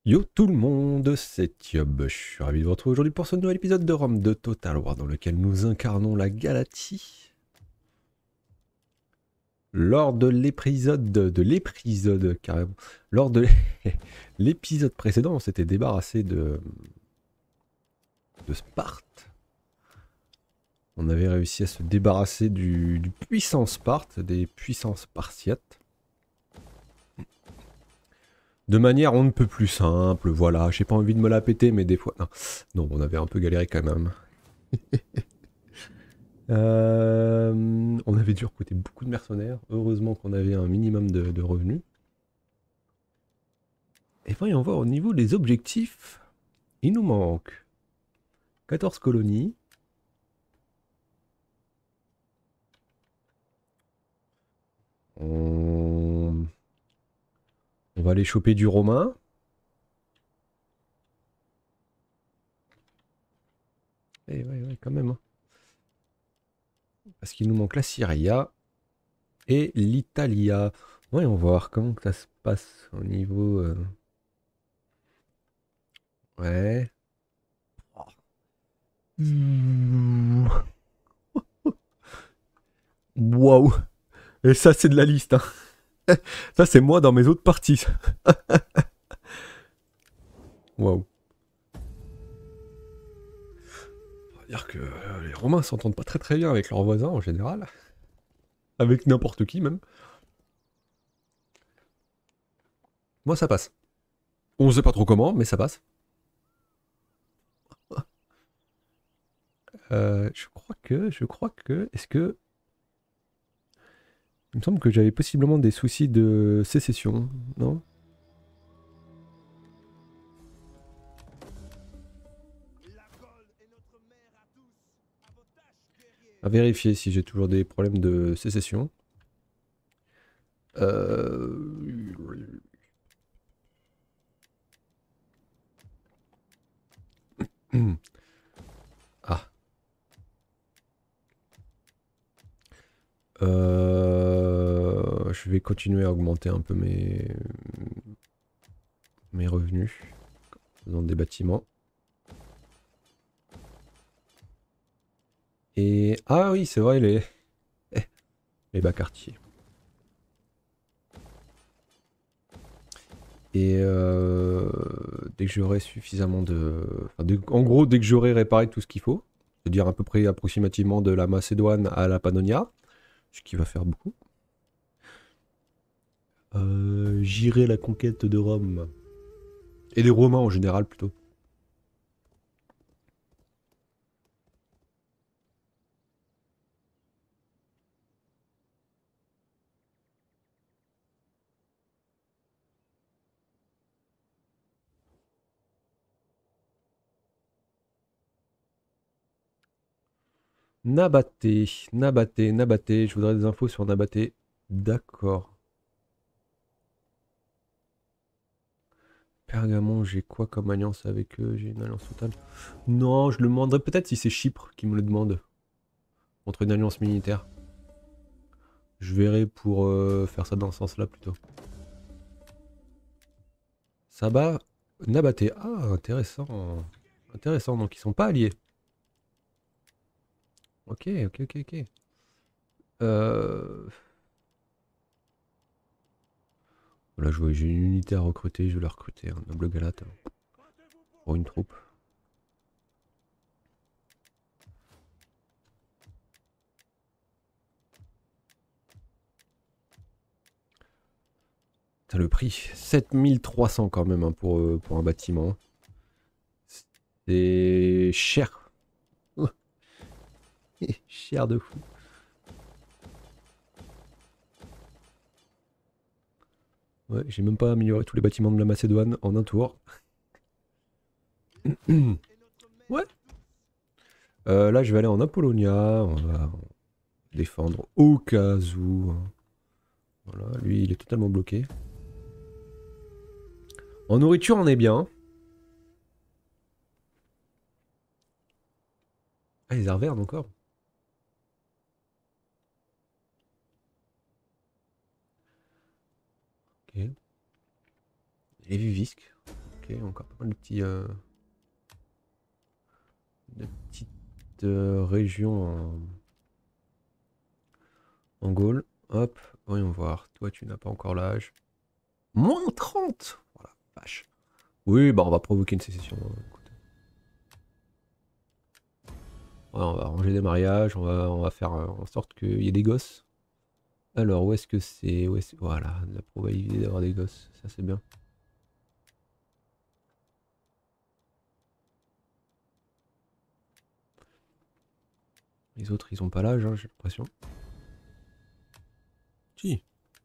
Yo tout le monde, c'est Thiob. Je suis ravi de vous retrouver aujourd'hui pour ce nouvel épisode de Rome de Total War dans lequel nous incarnons la Galatie. Lors de l'épisode carrément, lors de l'épisode précédent, on s'était débarrassé de Sparte. On avait réussi à se débarrasser du puissant Sparte, des puissants spartiates. De manière on ne peut plus simple, voilà, j'ai pas envie de me la péter, mais des fois... Non, on avait un peu galéré quand même. On avait dû recruter beaucoup de mercenaires. Heureusement qu'on avait un minimum de revenus. Et voyons voir au niveau des objectifs. Il nous manque 14 colonies. On va aller choper du romain. Et ouais, quand même. Hein. Parce qu'il nous manque la Syria et l'Italia. Voyons voir comment ça se passe au niveau... Ouais. Mmh. Waouh. Et ça, c'est de la liste. Hein. Ça, c'est moi dans mes autres parties. Waouh. On va dire que les Romains s'entendent pas très bien avec leurs voisins en général. Avec n'importe qui même. Moi, ça passe. On sait pas trop comment, mais ça passe. Je crois que... Est-ce que... Il me semble que j'avais possiblement des soucis de sécession, non? À vérifier si j'ai toujours des problèmes de sécession. Ah. Je vais continuer à augmenter un peu mes revenus dans des bâtiments. Et... Ah oui, c'est vrai, les bas quartiers. Et dès que j'aurai suffisamment de... Enfin, en gros, dès que j'aurai réparé tout ce qu'il faut, c'est-à-dire à peu près approximativement de la Macédoine à la Pannonia, ce qui va faire beaucoup, j'irai à la conquête de Rome. Et des Romains en général plutôt. Nabaté, Nabaté, je voudrais des infos sur Nabaté. D'accord. Pergamon, j'ai quoi comme alliance avec eux? J'ai une alliance totale. Non, je le demanderai peut-être si c'est Chypre qui me le demande. Contre une alliance militaire. Je verrai pour faire ça dans ce sens-là plutôt. Saba, Nabaté. Ah, intéressant. Intéressant, donc ils sont pas alliés. Ok. Euh... Là, j'ai une unité à recruter, je vais la recruter. Un noble galate. Pour une troupe. Putain, le prix, 7300 quand même hein, pour un bâtiment. C'est cher. Cher de fou. Ouais, j'ai même pas amélioré tous les bâtiments de la Macédoine en un tour. Ouais. Là, je vais aller en Apollonia. On va défendre au cas où. Hein. Voilà, lui, il est totalement bloqué. En nourriture, on est bien. Ah, les Arvernes encore. Ok. Les Vivisques. Ok, encore pas mal de petites régions en Gaule. Hop, voyons voir. Toi, tu n'as pas encore l'âge. Moins 30. Voilà, vache. Oui, bah on va provoquer une sécession. Écoute. Ouais, on va arranger des mariages, on va faire en sorte qu'il y ait des gosses. Alors, où est-ce que c'est Voilà, la probabilité d'avoir des gosses, ça c'est bien. Les autres, ils ont pas l'âge, hein, j'ai l'impression. Si.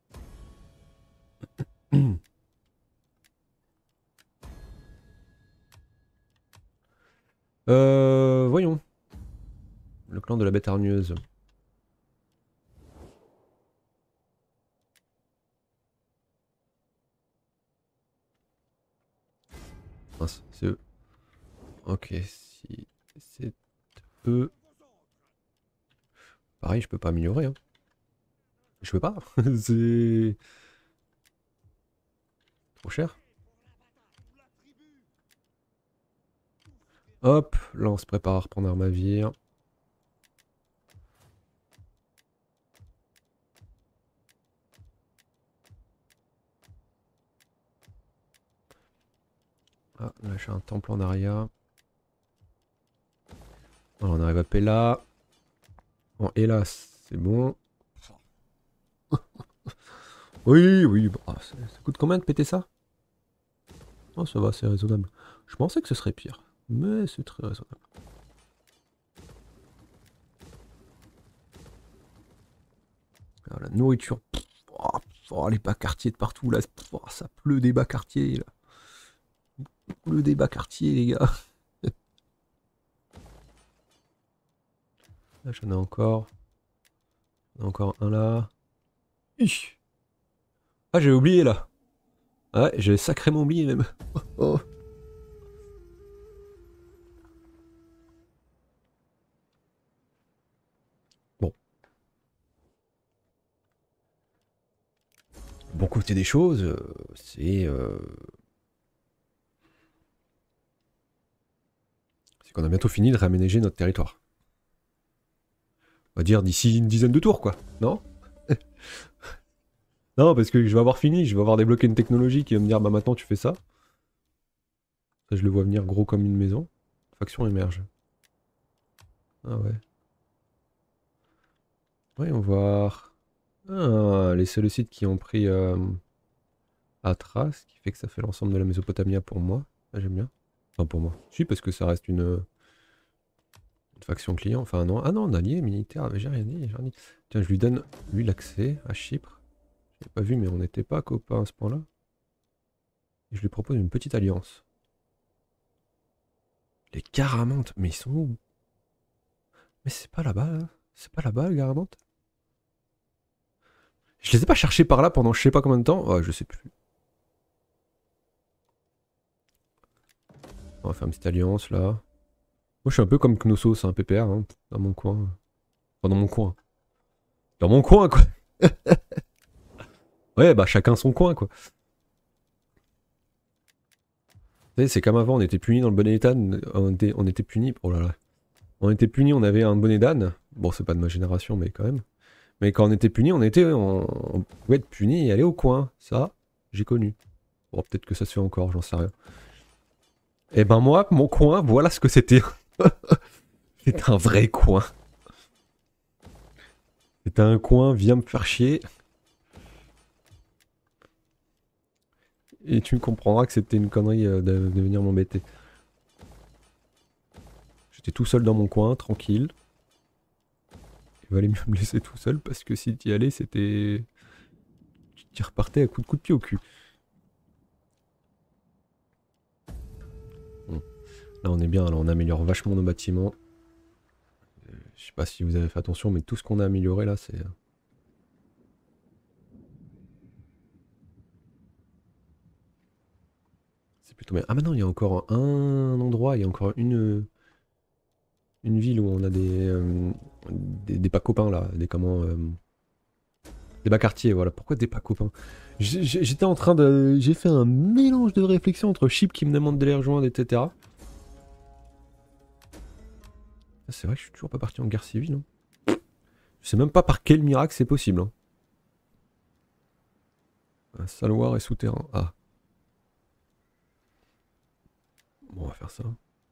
Voyons. Le clan de la bête hargneuse. Mince, c'est eux. Ok, si c'est eux. Pareil, je peux pas améliorer. Hein. Je peux pas. C'est trop cher. Hop, là on se prépare à reprendre Armavir. Ah, là j'ai un temple en Aria. Voilà, on arrive à Pella. Bon, hélas, c'est bon. Oui, oui, bah, ça coûte combien de péter ça? Oh, ça va, c'est raisonnable. Je pensais que ce serait pire, mais c'est très raisonnable. Alors, la nourriture. Oh, les bas quartiers de partout, là. Oh, ça pleut des bas quartiers, là. Pleut des bas quartiers, les gars. Là, j'en ai encore. J'en ai encore un là. Hi. Ah, j'ai oublié, là. Ouais, j'ai sacrément oublié, même. Oh. Bon. Bon côté des choses, c'est qu'on a bientôt fini de réaménager notre territoire. On va dire d'ici une dizaine de tours, quoi. Non? Non, parce que je vais avoir fini, je vais avoir débloqué une technologie qui va me dire, bah maintenant tu fais ça. Ça, je le vois venir gros comme une maison. Faction émerge. Ah ouais. Voyons voir. Ah, les seuls sites qui ont pris Atras, ce qui fait que ça fait l'ensemble de la Mésopotamie pour moi. Ah, j'aime bien. Enfin, pour moi. Si, parce que ça reste une faction client. Enfin, non. Ah non, un allié militaire. Mais j'ai rien dit, j'ai rien dit. Tiens, je lui donne, lui, l'accès à Chypre. Je l'ai pas vu, mais on n'était pas copains à ce point-là. Et je lui propose une petite alliance. Les Garamantes, mais ils sont où? Mais c'est pas là-bas, là. C'est pas là-bas, les Garamantes? Je les ai pas cherchés par là pendant je sais pas combien de temps. Ouais, je sais plus. On va faire une petite alliance, là. Moi, je suis un peu comme Knossos, un PPR, hein, dans mon coin. Enfin, dans mon coin. Dans mon coin, quoi. Ouais, bah, chacun son coin, quoi. Vous savez, c'est comme avant, on était punis dans le bonnet d'âne. On était punis. Oh là là. On était punis, on avait un bonnet d'âne. Bon, c'est pas de ma génération, mais quand même. Mais quand on était punis, on pouvait être puni et aller au coin. Ça, j'ai connu. Bon, peut-être que ça se fait encore, j'en sais rien. Et ben moi, mon coin, voilà ce que c'était. C'est un vrai coin. C'était un coin, viens me faire chier. Et tu comprendras que c'était une connerie de venir m'embêter. J'étais tout seul dans mon coin, tranquille. Il valait mieux me laisser tout seul parce que si t'y allais, c'était... Tu repartais à coup de pied au cul. Bon. Là on est bien, là on améliore vachement nos bâtiments. Je sais pas si vous avez fait attention, mais tout ce qu'on a amélioré là, c'est... C'est plutôt bien. Ah maintenant il y a encore un endroit, il y a encore une ville où on a des pas copains là, des comment... Des bas quartiers, voilà. Pourquoi des pas copains? J'étais en train de... J'ai fait un mélange de réflexion entre Chip qui me demande de les rejoindre, etc. C'est vrai que je suis toujours pas parti en guerre civile. Hein. Je sais même pas par quel miracle c'est possible. Hein. Un saloir et souterrain. Ah. Bon, on va faire ça.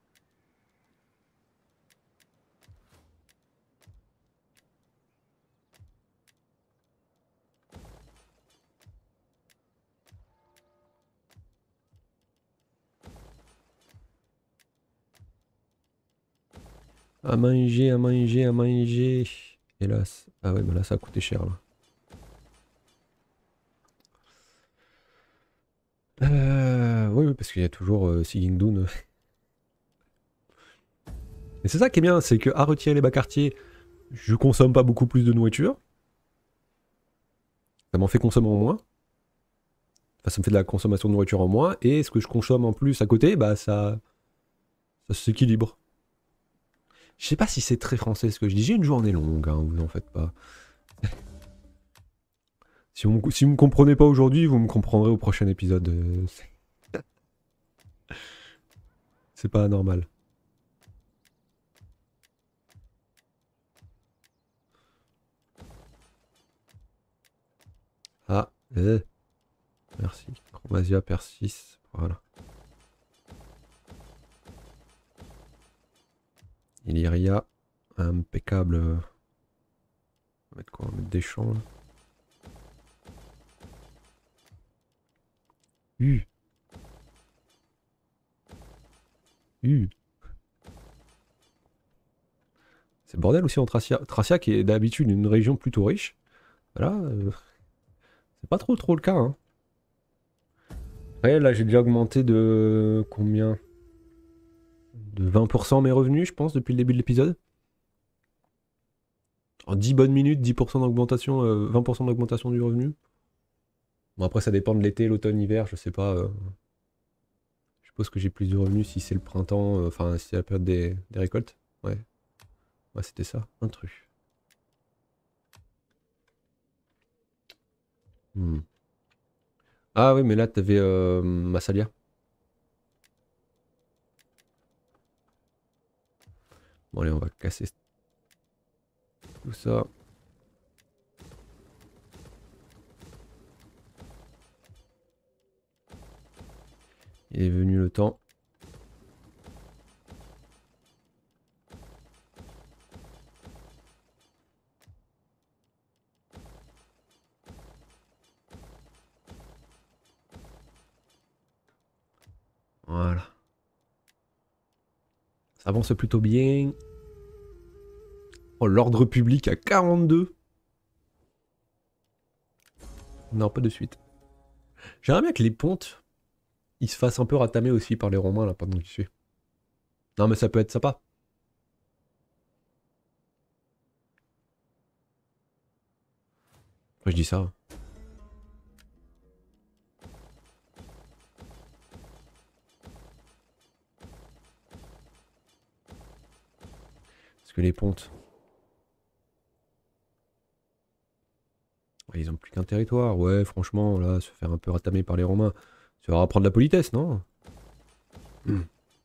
À manger, à manger, à manger. Hélas. Ah ouais, bah là ça a coûté cher là. Oui, oui, parce qu'il y a toujours Sigindun. Et c'est ça qui est bien, c'est que à retirer les bas quartiers, je consomme pas beaucoup plus de nourriture. Ça m'en fait consommer en moins. Enfin, ça me fait de la consommation de nourriture en moins. Et ce que je consomme en plus à côté, bah ça s'équilibre. Je sais pas si c'est très français ce que je dis. J'ai une journée longue, hein, vous en faites pas. Si vous me comprenez pas aujourd'hui, vous me comprendrez au prochain épisode. C'est pas normal. Ah, merci. Chromasia persis. Voilà. Illyria. Impeccable. On va mettre quoi? On va mettre des champs là. Uh. C'est le bordel aussi en Tracia. Tracia qui est d'habitude une région plutôt riche. Voilà. C'est pas trop le cas. Hein. Ouais, là j'ai déjà augmenté de combien? De 20% mes revenus, je pense, depuis le début de l'épisode. En 10 bonnes minutes, 10% d'augmentation, 20% d'augmentation du revenu. Bon, après, ça dépend de l'été, l'automne, l'hiver, je sais pas. Je suppose que j'ai plus de revenus si c'est le printemps, enfin, si c'est la période des récoltes. Ouais. Ouais, c'était ça, un truc. Hmm. Ah oui, mais là, t'avais Massalia. Bon, allez, on va casser tout ça. Il est venu le temps. Voilà. Ça avance plutôt bien. Oh, l'ordre public à 42. Non, pas de suite. J'aimerais bien que les pontes, ils se fassent un peu ratamer aussi par les Romains, là, pendant que j'y suis. Non, mais ça peut être sympa. Après, je dis ça. Parce que les pontes, ouais, ils ont plus qu'un territoire. Ouais, franchement, là, se faire un peu ratamer par les Romains, ça va apprendre la politesse, non? Hmm.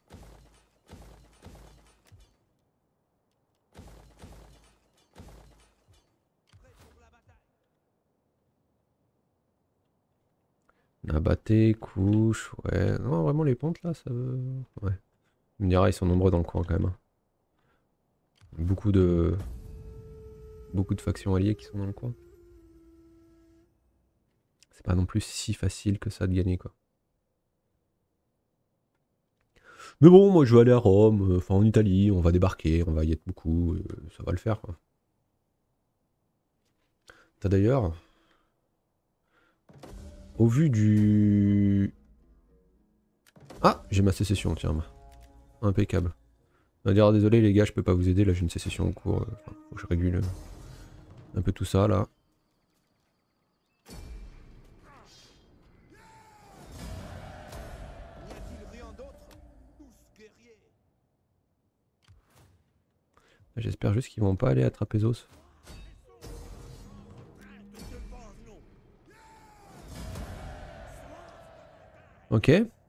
Nabaté, couche, ouais. Non, vraiment, les pontes, là, ça... Ouais. On me dira, ils sont nombreux dans le coin, quand même. Hein. Beaucoup de... Beaucoup de factions alliées qui sont dans le coin. C'est pas non plus si facile que ça de gagner, quoi. Mais bon, moi, je vais aller à Rome, enfin, en Italie, on va débarquer, on va y être beaucoup, ça va le faire, quoi. T'as d'ailleurs, au vu du... Ah, j'ai ma sécession, tiens. Impeccable. On va dire, ah, désolé les gars, je peux pas vous aider, là j'ai une sécession en cours. Enfin, faut que je régule un peu tout ça, là. J'espère juste qu'ils vont pas aller attraper Zos. Ok.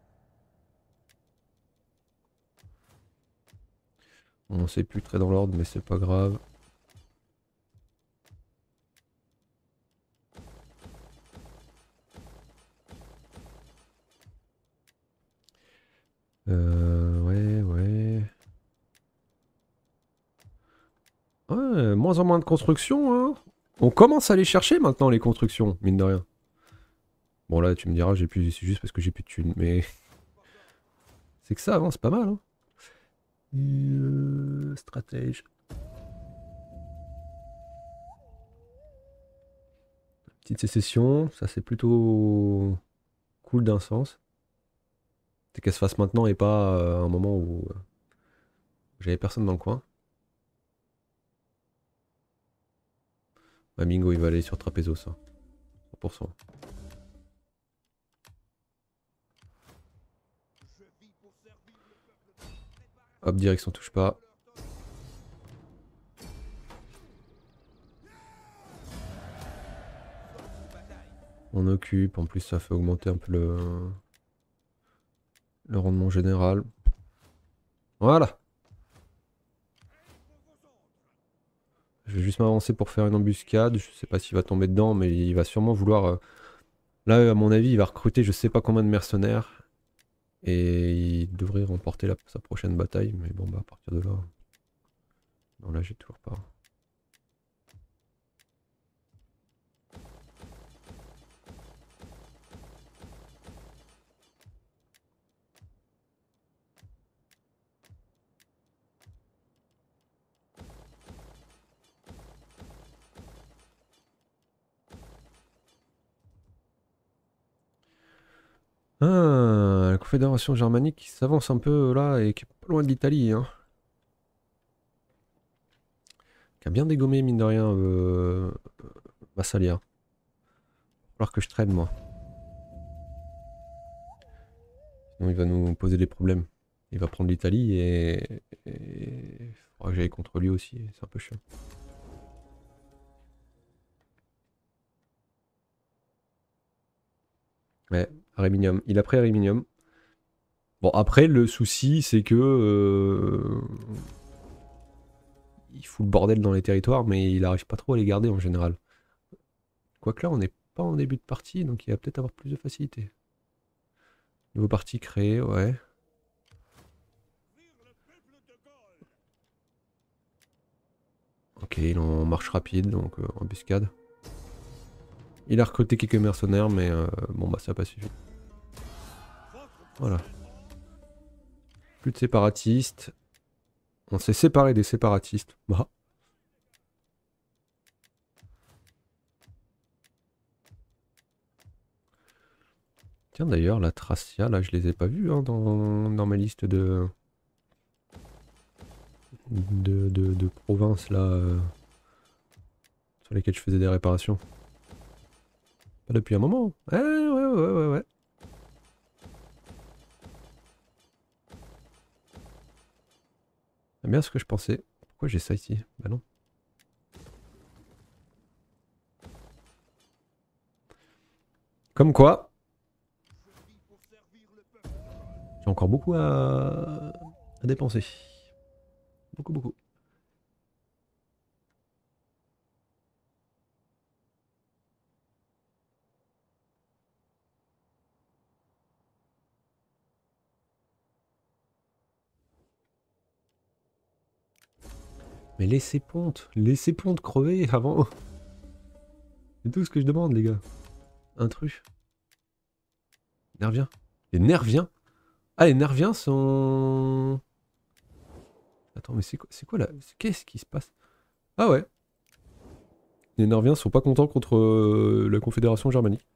On sait plus très dans l'ordre, mais c'est pas grave. Ouais, ouais. Ouais, moins en moins de construction, hein. On commence à les chercher maintenant, les constructions, mine de rien. Bon, là, tu me diras, j'ai plus, c'est juste parce que j'ai plus de thunes, mais c'est que ça avance pas mal, hein. Stratège. Petite sécession, ça c'est plutôt cool d'un sens. C'est qu'elle se fasse maintenant et pas à un moment où j'avais personne dans le coin. Bah, bingo, il va aller sur Trapézos, ça. 100%. Hop, direction touche pas. On occupe, en plus ça fait augmenter un peu le rendement général. Voilà. Je vais juste m'avancer pour faire une embuscade. Je sais pas s'il va tomber dedans, mais il va sûrement vouloir... Là, à mon avis, il va recruter je sais pas combien de mercenaires. Et il devrait remporter sa prochaine bataille. Mais bon, bah à partir de là... Non, là j'ai toujours pas... Ah, la Confédération germanique qui s'avance un peu là et qui est pas loin de l'Italie, hein. Qui a bien dégommé, mine de rien, Massalia. Va falloir que je traîne, moi. Sinon, il va nous poser des problèmes. Il va prendre l'Italie et... Il faudra que j'aille contre lui aussi, c'est un peu chiant. Ouais, Aréminium. Il a pris Aréminium. Bon, après, le souci, c'est que... il fout le bordel dans les territoires, mais il arrive pas trop à les garder en général. Quoique là, on n'est pas en début de partie, donc il va peut-être avoir plus de facilité. Nouveau parti créé, ouais. Ok, il est en marche rapide, donc embuscade. Il a recruté quelques mercenaires, mais bon bah ça n'a pas suffi. Voilà. Plus de séparatistes. On s'est séparé des séparatistes. Bah. Tiens d'ailleurs, la Tracia, là je les ai pas vus hein, dans ma liste de provinces là sur lesquelles je faisais des réparations. Pas depuis un moment. Ouais. C'est bien ce que je pensais. Pourquoi j'ai ça ici? Bah non. Comme quoi. J'ai encore beaucoup à dépenser. Beaucoup. Mais laissez ponte crever avant. C'est tout ce que je demande les gars. Intrus. Nerviens. Les Nerviens? Ah les Nerviens sont... Attends mais c'est quoi là? Qu'est-ce qui se passe? Ah ouais. Les Nerviens sont pas contents contre la Confédération germanique.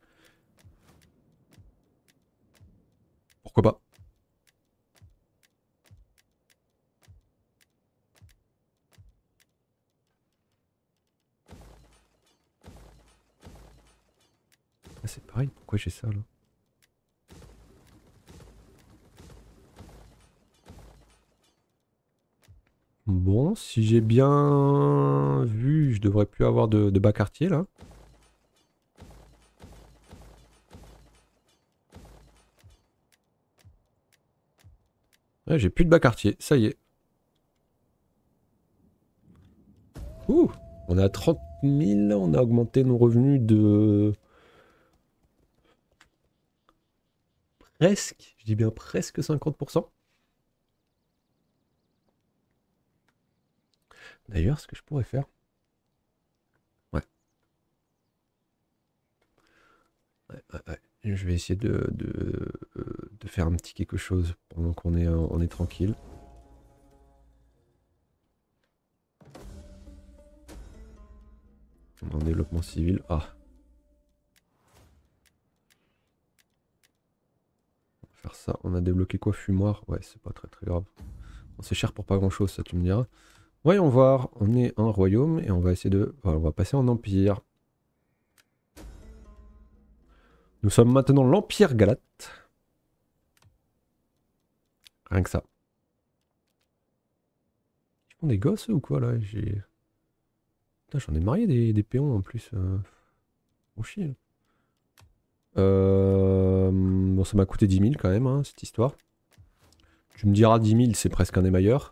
Pourquoi pas? Ah, c'est pareil, pourquoi j'ai ça là? Bon, si j'ai bien vu, je devrais plus avoir de bas quartier là. Ouais, j'ai plus de bas quartier, ça y est. Ouh, on est à 30 000, on a augmenté nos revenus de presque, je dis bien presque 50%. D'ailleurs, ce que je pourrais faire... Ouais. Ouais. Je vais essayer de faire un petit quelque chose pendant on est tranquille. On est en développement civil. Ah. On va faire ça. On a débloqué quoi? Fumoir? Ouais, c'est pas très grave. Bon, c'est cher pour pas grand chose, ça tu me diras. Voyons voir. On est un royaume et on va essayer de... Enfin, on va passer en empire. Nous sommes maintenant l'Empire Galate. Rien que ça. Ils font des gosses ou quoi là? Putain, j'en ai marié des péons en plus. On chie. Bon, ça m'a coûté 10 000 quand même, hein, cette histoire. Tu me diras 10 000, c'est presque un émailleur.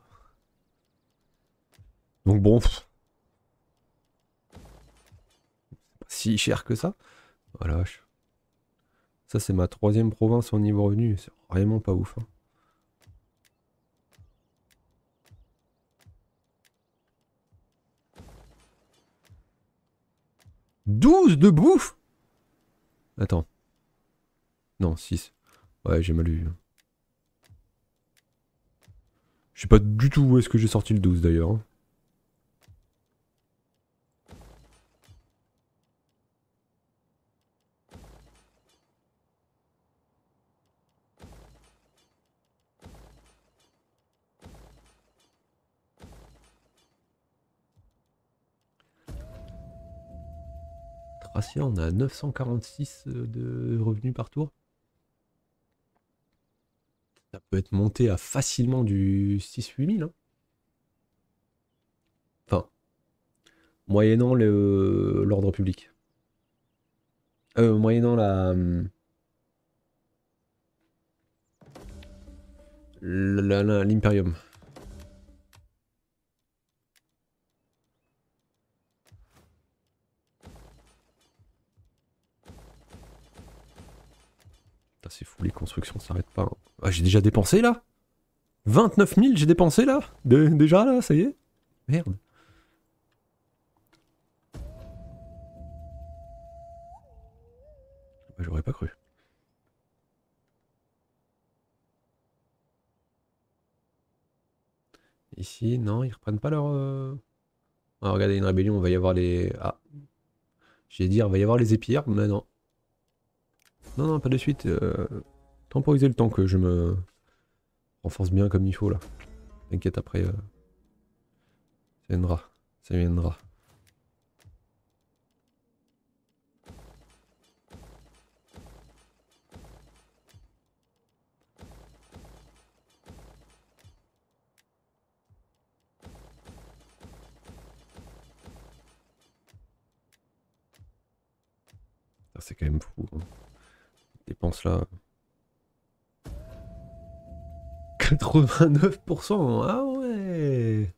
Donc bon, c'est pas si cher que ça. Voilà. Ça, c'est ma 3e province en niveau revenu. C'est vraiment pas ouf. Hein. 12 de bouffe. Attends. Non, 6. Ouais, j'ai mal lu. Je sais pas du tout où est-ce que j'ai sorti le 12 d'ailleurs. Hein. Tracia, on a 946 de revenus par tour. Ça peut être monté à facilement du 6-8 000. Hein. Enfin, moyennant l'ordre public. Moyennant l'Imperium. C'est fou, les constructions s'arrêtent pas. Hein. Ah, j'ai déjà dépensé là? 29 000 j'ai dépensé là? Déjà là, ça y est? Merde. Bah, j'aurais pas cru. Ici, non, ils reprennent pas leur... Ah, regardez, une rébellion, on va y avoir les... Ah. J'ai dit, il va y avoir les épires, mais non. Non, pas de suite. Temporiser le temps que je me renforce bien comme il faut là. T'inquiète, après, ça viendra. Ça viendra. C'est quand même fou. Hein. Dépense là. 89%. Ah ouais.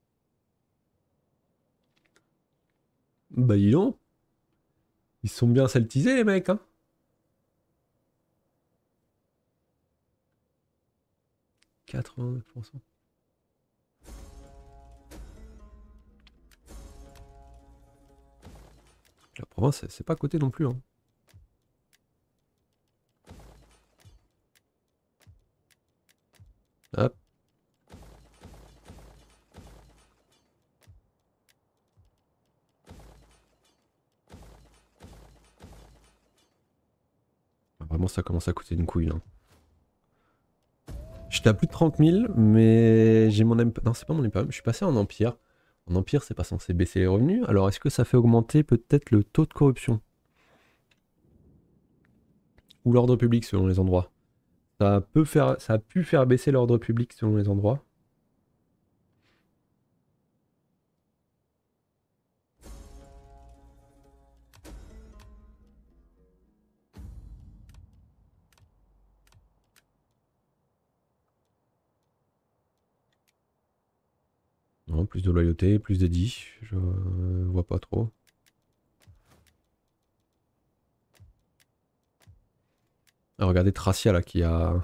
Bah dis donc. Ils sont bien celtisés les mecs. Hein. 89%. La province, c'est pas à côté non plus. Hein. Hop. Vraiment, ça commence à coûter une couille. Là. J'étais à plus de 30 000, mais j'ai mon... Non, c'est pas mon impérium, je suis passé en empire. En empire, c'est pas censé baisser les revenus. Alors, est-ce que ça fait augmenter peut-être le taux de corruption? Ou l'ordre public selon les endroits? Ça a pu faire baisser l'ordre public selon les endroits. plus de loyauté, plus d'édits. Je vois pas trop. Ah, regardez Tracia là qui a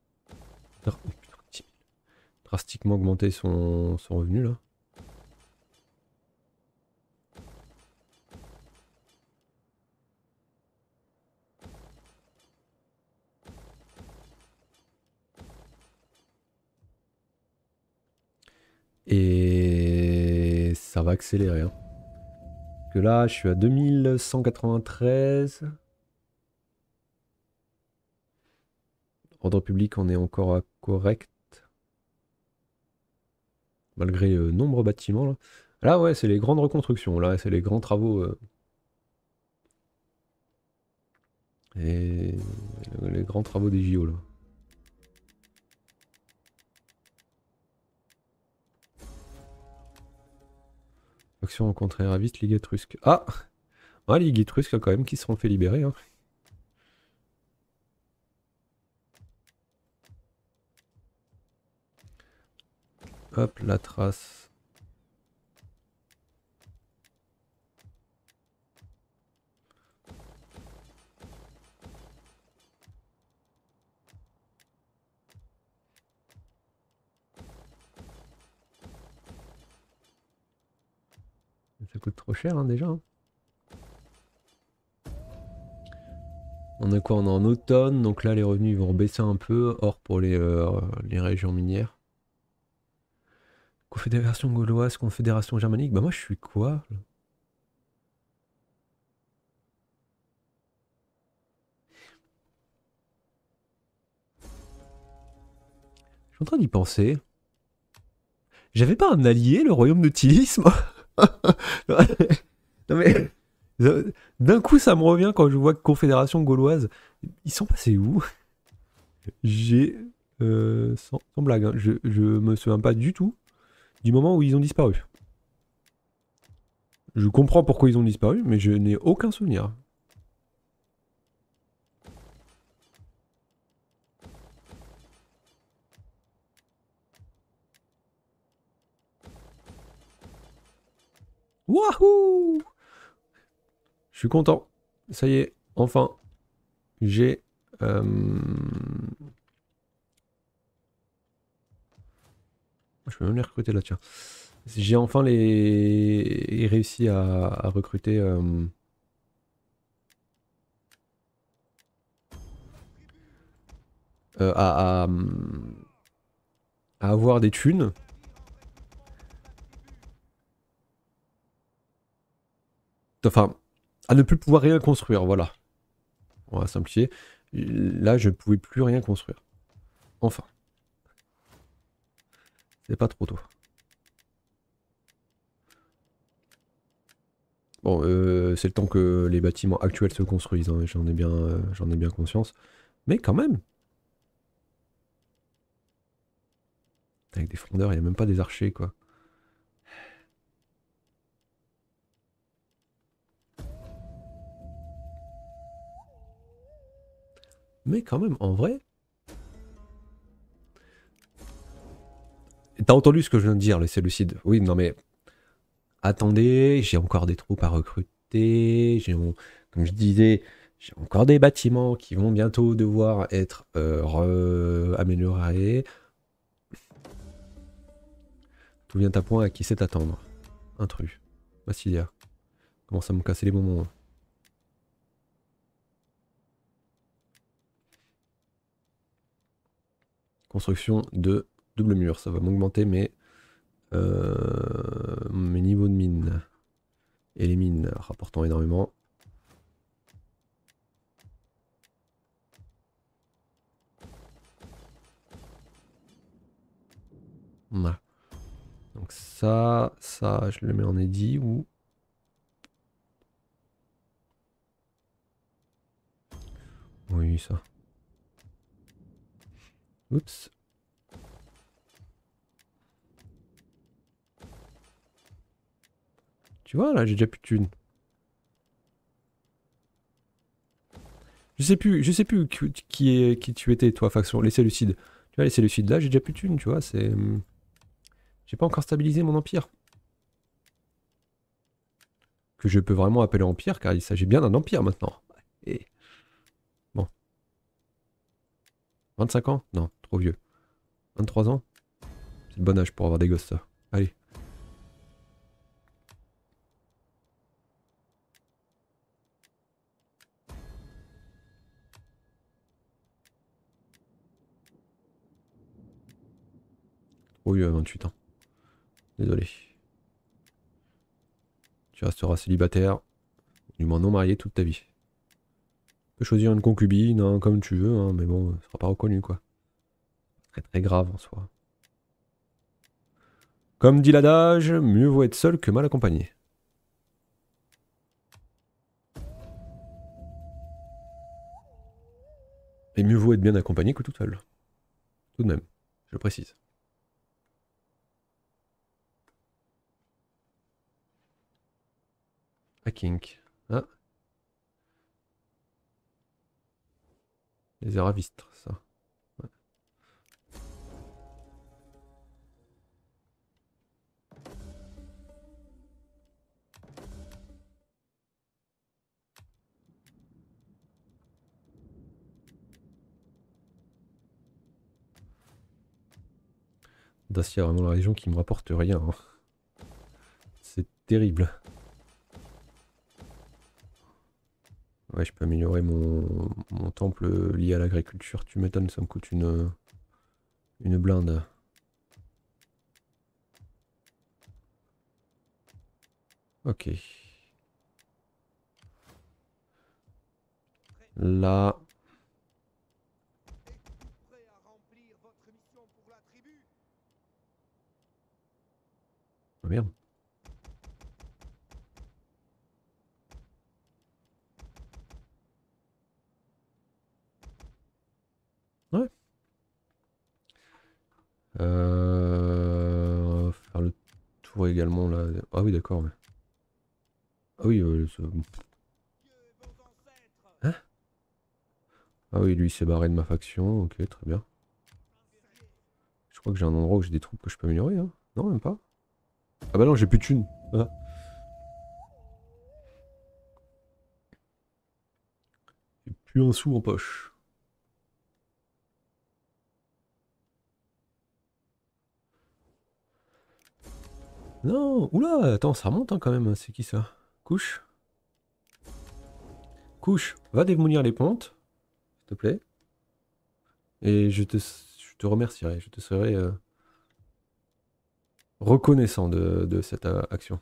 drastiquement augmenté son revenu là. Et ça va accélérer. Hein. Que là, je suis à 2193. Ordre public, on est encore correct. Malgré nombreux bâtiments. Là, là ouais, c'est les grandes reconstructions. Là, c'est les grands travaux. Et les grands travaux des JO. Là. Action rencontrée raviste, Ligue étrusque. Ah ouais, Ligue étrusque quand même qui seront fait libérer. Hein. Hop, la trace. Ça coûte trop cher hein, déjà. Hein. On a quoi? On est en automne, donc là les revenus vont baisser un peu, hors pour les régions minières. Confédération gauloise, confédération germanique, bah moi je suis quoi? Je suis en train d'y penser. J'avais pas un allié, le royaume de Tilis, moi? Non mais... D'un coup ça me revient quand je vois confédération gauloise. Ils sont passés où? J'ai... sans blague, hein, je me souviens pas du tout du moment où ils ont disparu. Je comprends pourquoi ils ont disparu, mais je n'ai aucun souvenir. Wouhou! Je suis content. Ça y est, enfin, j'ai... Je peux même les recruter là, tiens. J'ai enfin réussi à recruter... à avoir des thunes. Enfin, à ne plus pouvoir rien construire, voilà. On va simplifier. Là, je ne pouvais plus rien construire. Enfin. C'est pas trop tôt. Bon, c'est le temps que les bâtiments actuels se construisent, hein, j'en ai bien conscience. Mais quand même. Avec des frondeurs, il n'y a même pas des archers, quoi. Mais quand même, en vrai... T'as entendu ce que je viens de dire, les Séleucides? Oui, non mais... Attendez, j'ai encore des troupes à recruter, comme je disais, j'ai encore des bâtiments qui vont bientôt devoir être améliorés. Tout vient à point à qui sait attendre. Intrus. Bassilia. Commence à me casser les bonbons. Construction de double mur, ça va m'augmenter mes niveaux de mine. Et les mines rapportant énormément. Voilà. Donc ça, je le mets en édit ou... Oui, ça. Oups. Tu vois, là, j'ai déjà plus de thunes. Je sais plus qui tu étais, toi, faction. Les Séleucides. Tu vois, les Séleucides, là, j'ai déjà plus de thunes, tu vois, c'est... J'ai pas encore stabilisé mon empire. Que je peux vraiment appeler empire, car il s'agit bien d'un empire maintenant. Et... Bon. 25 ans? Non, trop vieux. 23 ans? C'est le bon âge pour avoir des gosses, ça. Allez. Trop vieux à 28 ans. Désolé. Tu resteras célibataire, du moins non marié toute ta vie. Tu peux choisir une concubine, hein, comme tu veux, hein, mais bon, ça sera pas reconnu, quoi. Très très grave en soi. Comme dit l'adage, mieux vaut être seul que mal accompagné. Et mieux vaut être bien accompagné que tout seul. Tout de même, je le précise. Hacking. Ah. Les aravistres, ça. Ouais. Dacia, vraiment la région qui me rapporte rien, hein. C'est terrible. Ouais, je peux améliorer mon temple lié à l'agriculture. Tu m'étonnes, ça me coûte une blinde. Ok. Là. Oh merde. Ouais. Faire le tour également là. Ah oui, d'accord. Mais... Ah oui, hein? Ah oui, lui il s'est barré de ma faction. Ok, très bien. Je crois que j'ai un endroit où j'ai des troupes que je peux améliorer, hein. Non, même pas. Ah bah non, j'ai plus de thunes. Ah. J'ai plus un sou en poche. Non, oula, attends, ça remonte hein, quand même. C'est qui ça? Couche? Couche, va démolir les pontes, s'il te plaît. Et je te remercierai, je te serai reconnaissant de cette action.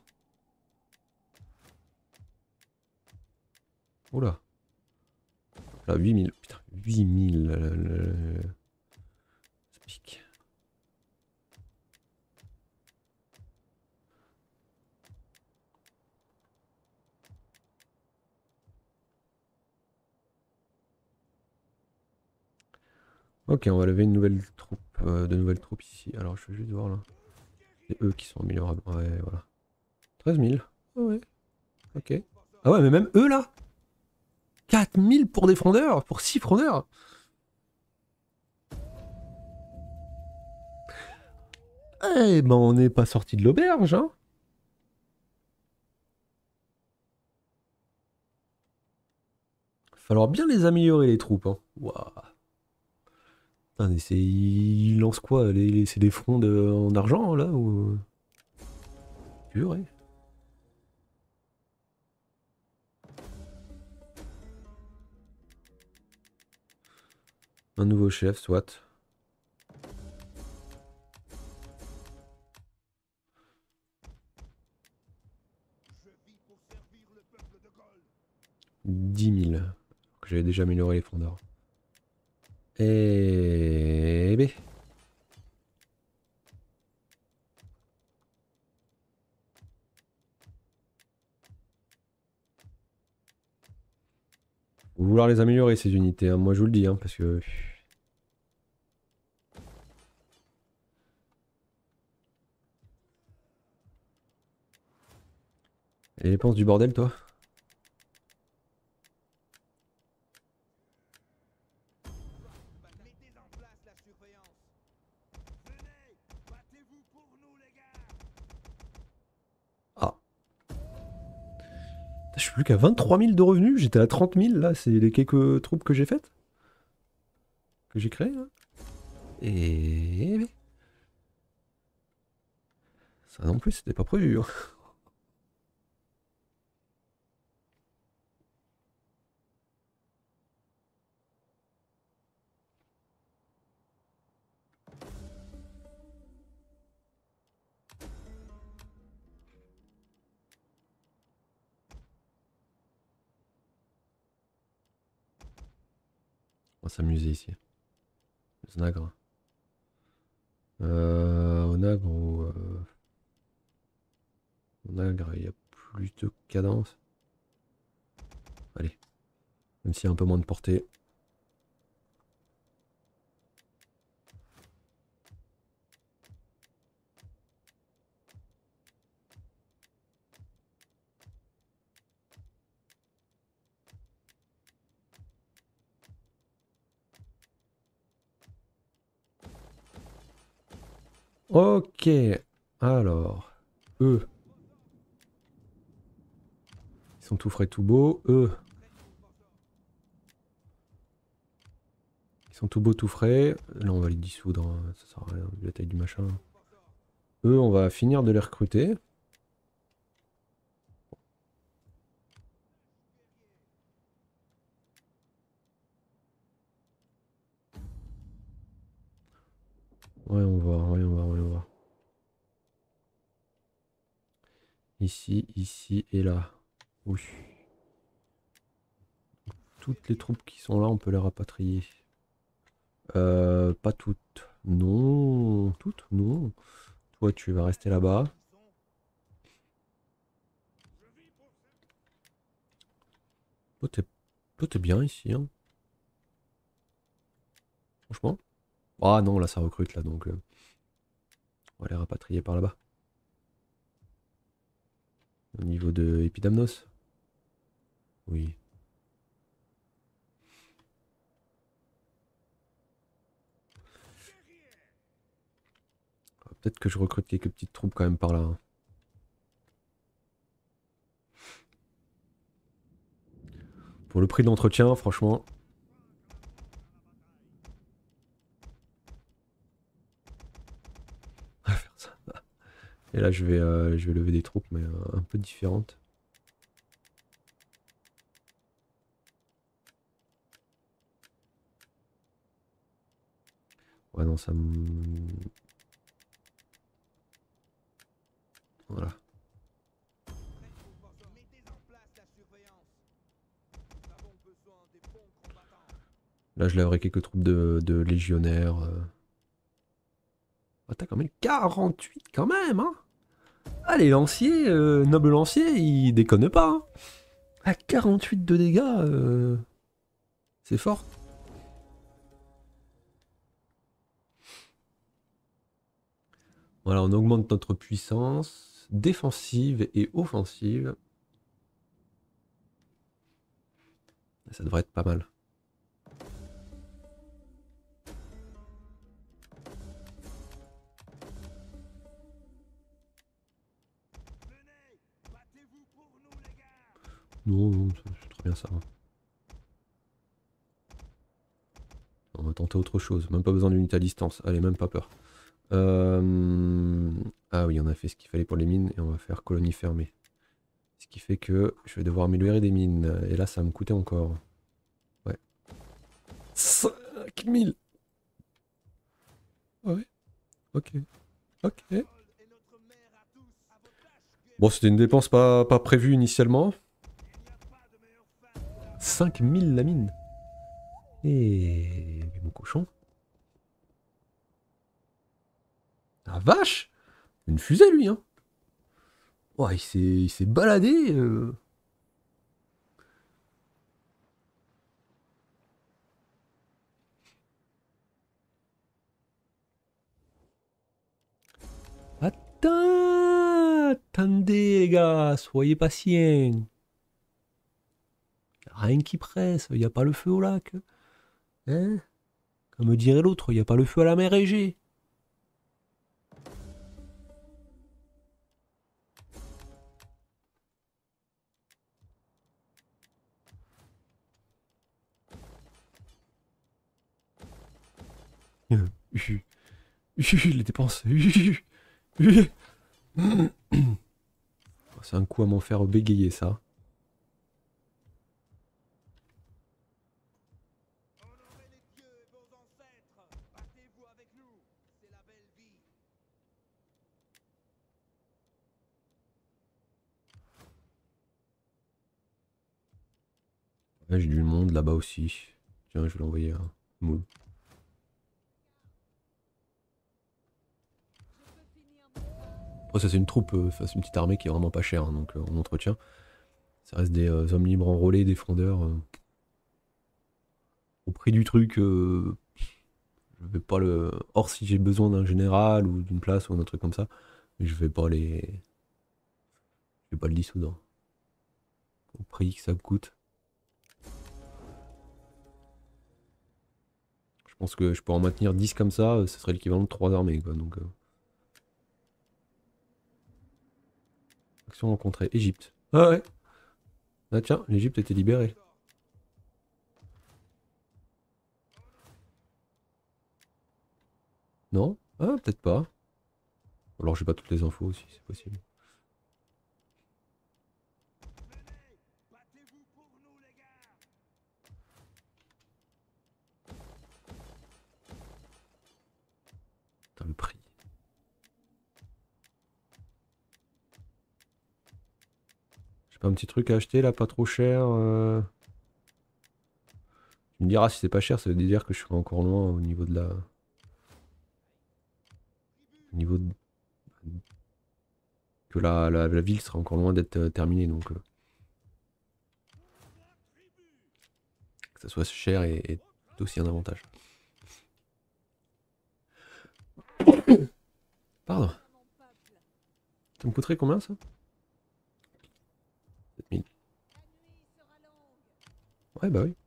Oula. Là, 8000. Putain, 8000. Ça pique. Ok, on va lever une nouvelle troupe, de nouvelles troupes ici. Alors, je veux juste voir là. C'est eux qui sont améliorables. Ouais, voilà. 13 000. Ah ouais. Ok. Ah ouais, mais même eux là 4000 pour des frondeurs? Pour 6 frondeurs? Eh ben, on n'est pas sorti de l'auberge, hein. Va falloir bien les améliorer, les troupes, hein. Waouh. Putain, mais ils lancent quoi? C'est des frondes en argent, là ou... Purée. Un nouveau chef, soit. Dix 000. Que j'avais déjà amélioré les fondeurs. Et... B. Faut vouloir les améliorer, ces unités, hein. Moi, je vous le dis, hein, parce que... Et les dépenses du bordel, toi? Je suis plus qu'à 23 000 de revenus, j'étais à 30 000 là, c'est les quelques troupes que j'ai faites. Que j'ai créées là. Et... ça non plus, c'était pas prévu. Hein. On va s'amuser ici. Znagre. Onagre ou... Onagre, il y a plus de cadence. Allez. Même s'il y a un peu moins de portée. Ok. Alors. Eux. Ils sont tout frais, tout beaux. Eux. Ils sont tout beaux, tout frais. Là, on va les dissoudre. Hein. Ça sert à rien, vu la taille du machin. Eux, on va finir de les recruter. Ouais, on va, ouais, on va, ouais, on va. Ici, ici et là. Oui. Toutes les troupes qui sont là, on peut les rapatrier. Pas toutes. Non. Toutes? Non. Toi, tu vas rester là-bas. Toi, t'es bien ici, hein. Franchement. Ah non, là, ça recrute, là, donc... on va les rapatrier par là-bas. Au niveau de Epidamnos. Oui. Peut-être que je recrute quelques petites troupes quand même par là. Hein. Pour le prix de l'entretien, franchement. On va faire ça. Et là, je vais lever des troupes, mais un peu différentes. Ouais, non, ça me... Voilà. Là, je lèverai quelques troupes de légionnaires. Oh, t'as quand même 48 quand même, hein. Ah, les lanciers, nobles lanciers, ils déconnent pas. Hein. À 48 de dégâts, c'est fort. Voilà, on augmente notre puissance défensive et offensive. Ça devrait être pas mal. Non, non, c'est très bien ça. Hein. On va tenter autre chose. Même pas besoin d'unité à distance. Allez, même pas peur. Ah oui, on a fait ce qu'il fallait pour les mines et on va faire colonie fermée. Ce qui fait que je vais devoir m'améliorer des mines. Et là, ça va me coûter encore. Ouais. 5000. Ouais. Ok. Ok. Bon, c'était une dépense pas prévue initialement. 5000 la mine. Et... mon cochon. La vache! Une fusée, lui, hein. Ouais, il s'est baladé. Attendez, les gars, soyez patients. Rien qui presse, y a pas le feu au lac. Hein? Comme dirait l'autre, y a pas le feu à la mer Égée. Les dépenses. C'est un coup à m'en faire bégayer ça. Ouais, j'ai du monde là-bas aussi. Tiens, je vais l'envoyer un moule. Après, ça, c'est une troupe, c'est une petite armée qui est vraiment pas chère, hein, donc en entretien. Ça reste des hommes libres enrôlés, des frondeurs. Au prix du truc, je vais pas le. Or, si j'ai besoin d'un général ou d'une place ou un autre truc comme ça, je vais pas les. Je vais pas le dissoudre. Au prix que ça me coûte. Je pense que je pourrais en maintenir 10 comme ça, ce serait l'équivalent de 3 armées, quoi. Donc, action rencontrée. Égypte. Ah ouais. Ah tiens, l'Égypte a été libérée. Non? Ah, peut-être pas. Alors j'ai pas toutes les infos aussi, c'est possible. Putain, le prix. J'ai pas un petit truc à acheter là, pas trop cher. Tu me diras si c'est pas cher, ça veut dire que je serai encore loin au niveau de la. Au niveau de. Que la ville sera encore loin d'être terminée, donc que ça soit cher est aussi un avantage. Pardon. Ça me coûterait combien ça? 7000. Ouais bah oui.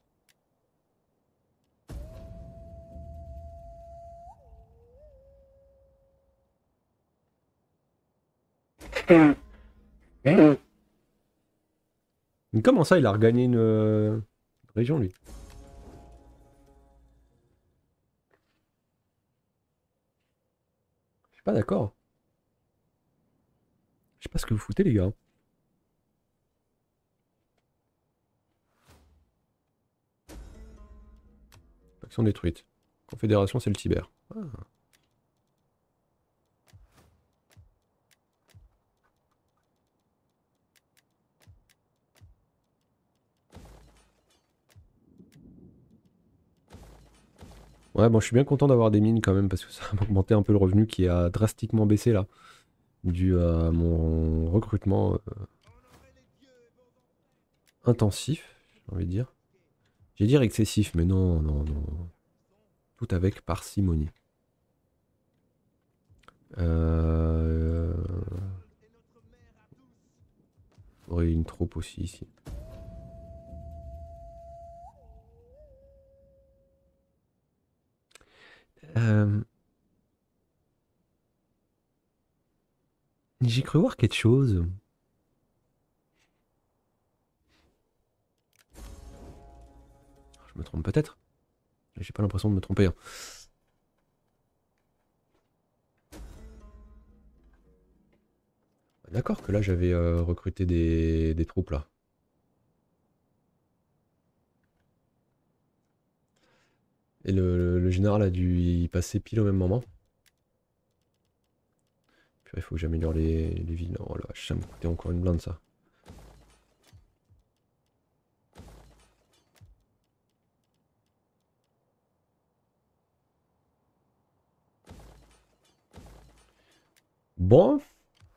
Mais comment ça il a regagné une région lui? Je suis pas d'accord. Je sais pas ce que vous foutez les gars. Action détruite. Confédération c'est le Tibère. Ah. Ouais, bon, je suis bien content d'avoir des mines quand même parce que ça va augmenter un peu le revenu qui a drastiquement baissé là, dû à mon recrutement intensif, j'ai envie de dire. J'ai dire excessif, mais non, non, non. Tout avec parcimonie. Euh... Aurait une troupe aussi ici. Euh, J'ai cru voir quelque chose. Je me trompe peut-être. J'ai pas l'impression de me tromper, hein. D'accord que là j'avais recruté des troupes là. Et le général a dû y passer pile au même moment. Puis il faut que j'améliore les villes. Oh là, ça me coûtait encore une blinde ça. Bon.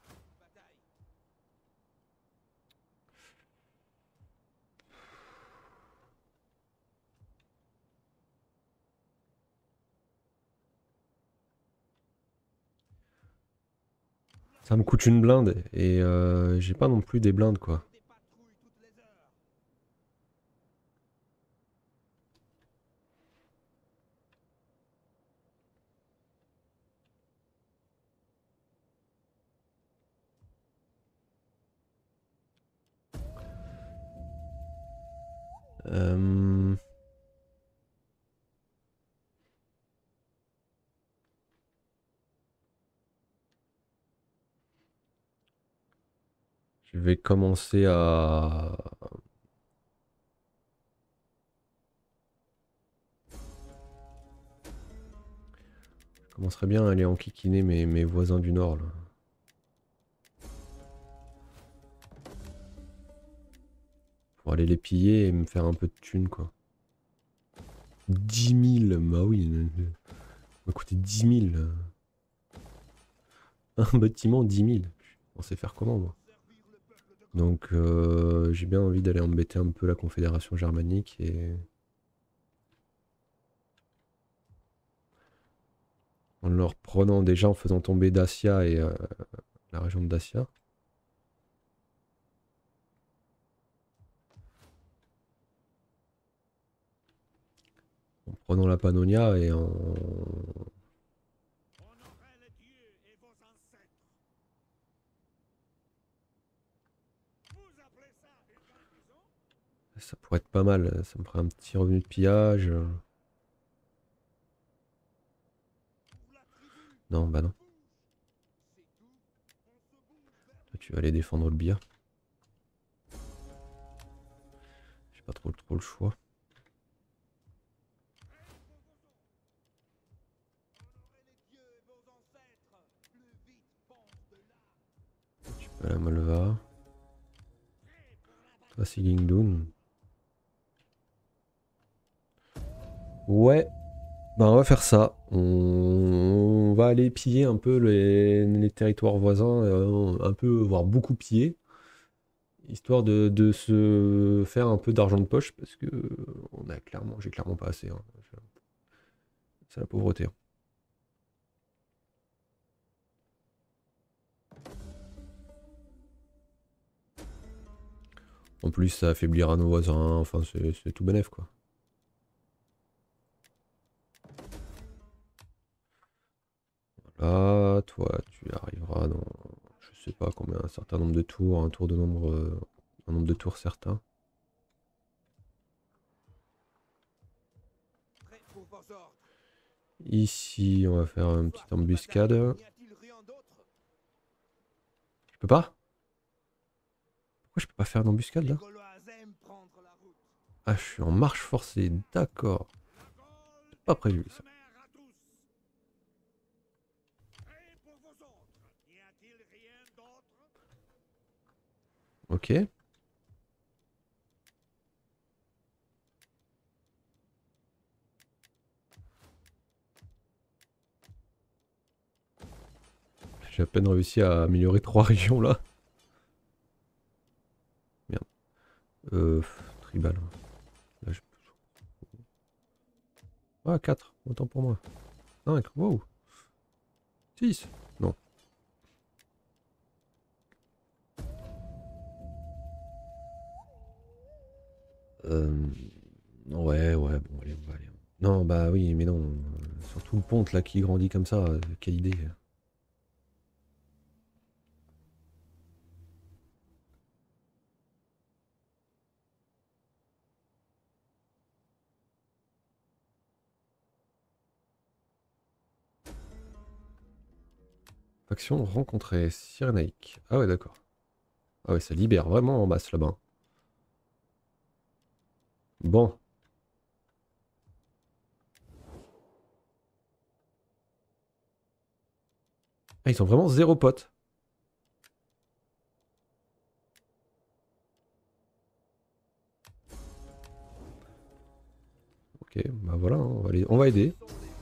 Ça me coûte une blinde et j'ai pas non plus des blindes quoi. Euh... Je vais commencer à... Je commencerai bien à aller enquiquiner mes voisins du nord là. Pour aller les piller et me faire un peu de thunes quoi. 10 000, bah oui, ça m'a coûté 10 000. Un bâtiment 10 000. On sait faire comment moi. Donc j'ai bien envie d'aller embêter un peu la Confédération germanique et... En leur prenant déjà, en faisant tomber Dacia et la région de Dacia. En prenant la Pannonia et en... Ça pourrait être pas mal, ça me ferait un petit revenu de pillage. Non, bah non. Toi, tu vas aller défendre le bière. J'ai pas trop le choix. Tu peux aller à Malva. Toi, c'est Gingdun. Ouais. Bah on va faire ça. On va aller piller un peu les territoires voisins, un peu, voire beaucoup piller. Histoire de se faire un peu d'argent de poche parce que j'ai clairement pas assez. Hein. C'est la pauvreté. Hein. En plus, ça affaiblira nos voisins. Enfin, c'est tout bénef quoi. Voilà, toi, tu arriveras dans, je sais pas combien, un certain nombre de tours, un nombre de tours certain. Ici, on va faire une petite embuscade. Je peux pas? Pourquoi je peux pas faire d'embuscade là? Ah, je suis en marche forcée, d'accord. C'est pas prévu ça. Ok. J'ai à peine réussi à améliorer 3 régions là. Merde. Tribal. Là, je... Ah, 4, autant pour moi. 5, wow. 6. Non. Ouais, bon, allez, on va aller. Non, bah oui, mais non. Surtout le ponte là qui grandit comme ça, quelle idée. Faction rencontrée, Cyrénaïque. Ah ouais, d'accord. Ah ouais, ça libère vraiment en masse là-bas. Bon. Ah, ils sont vraiment zéro potes. Ok, bah voilà, hein, on va aider.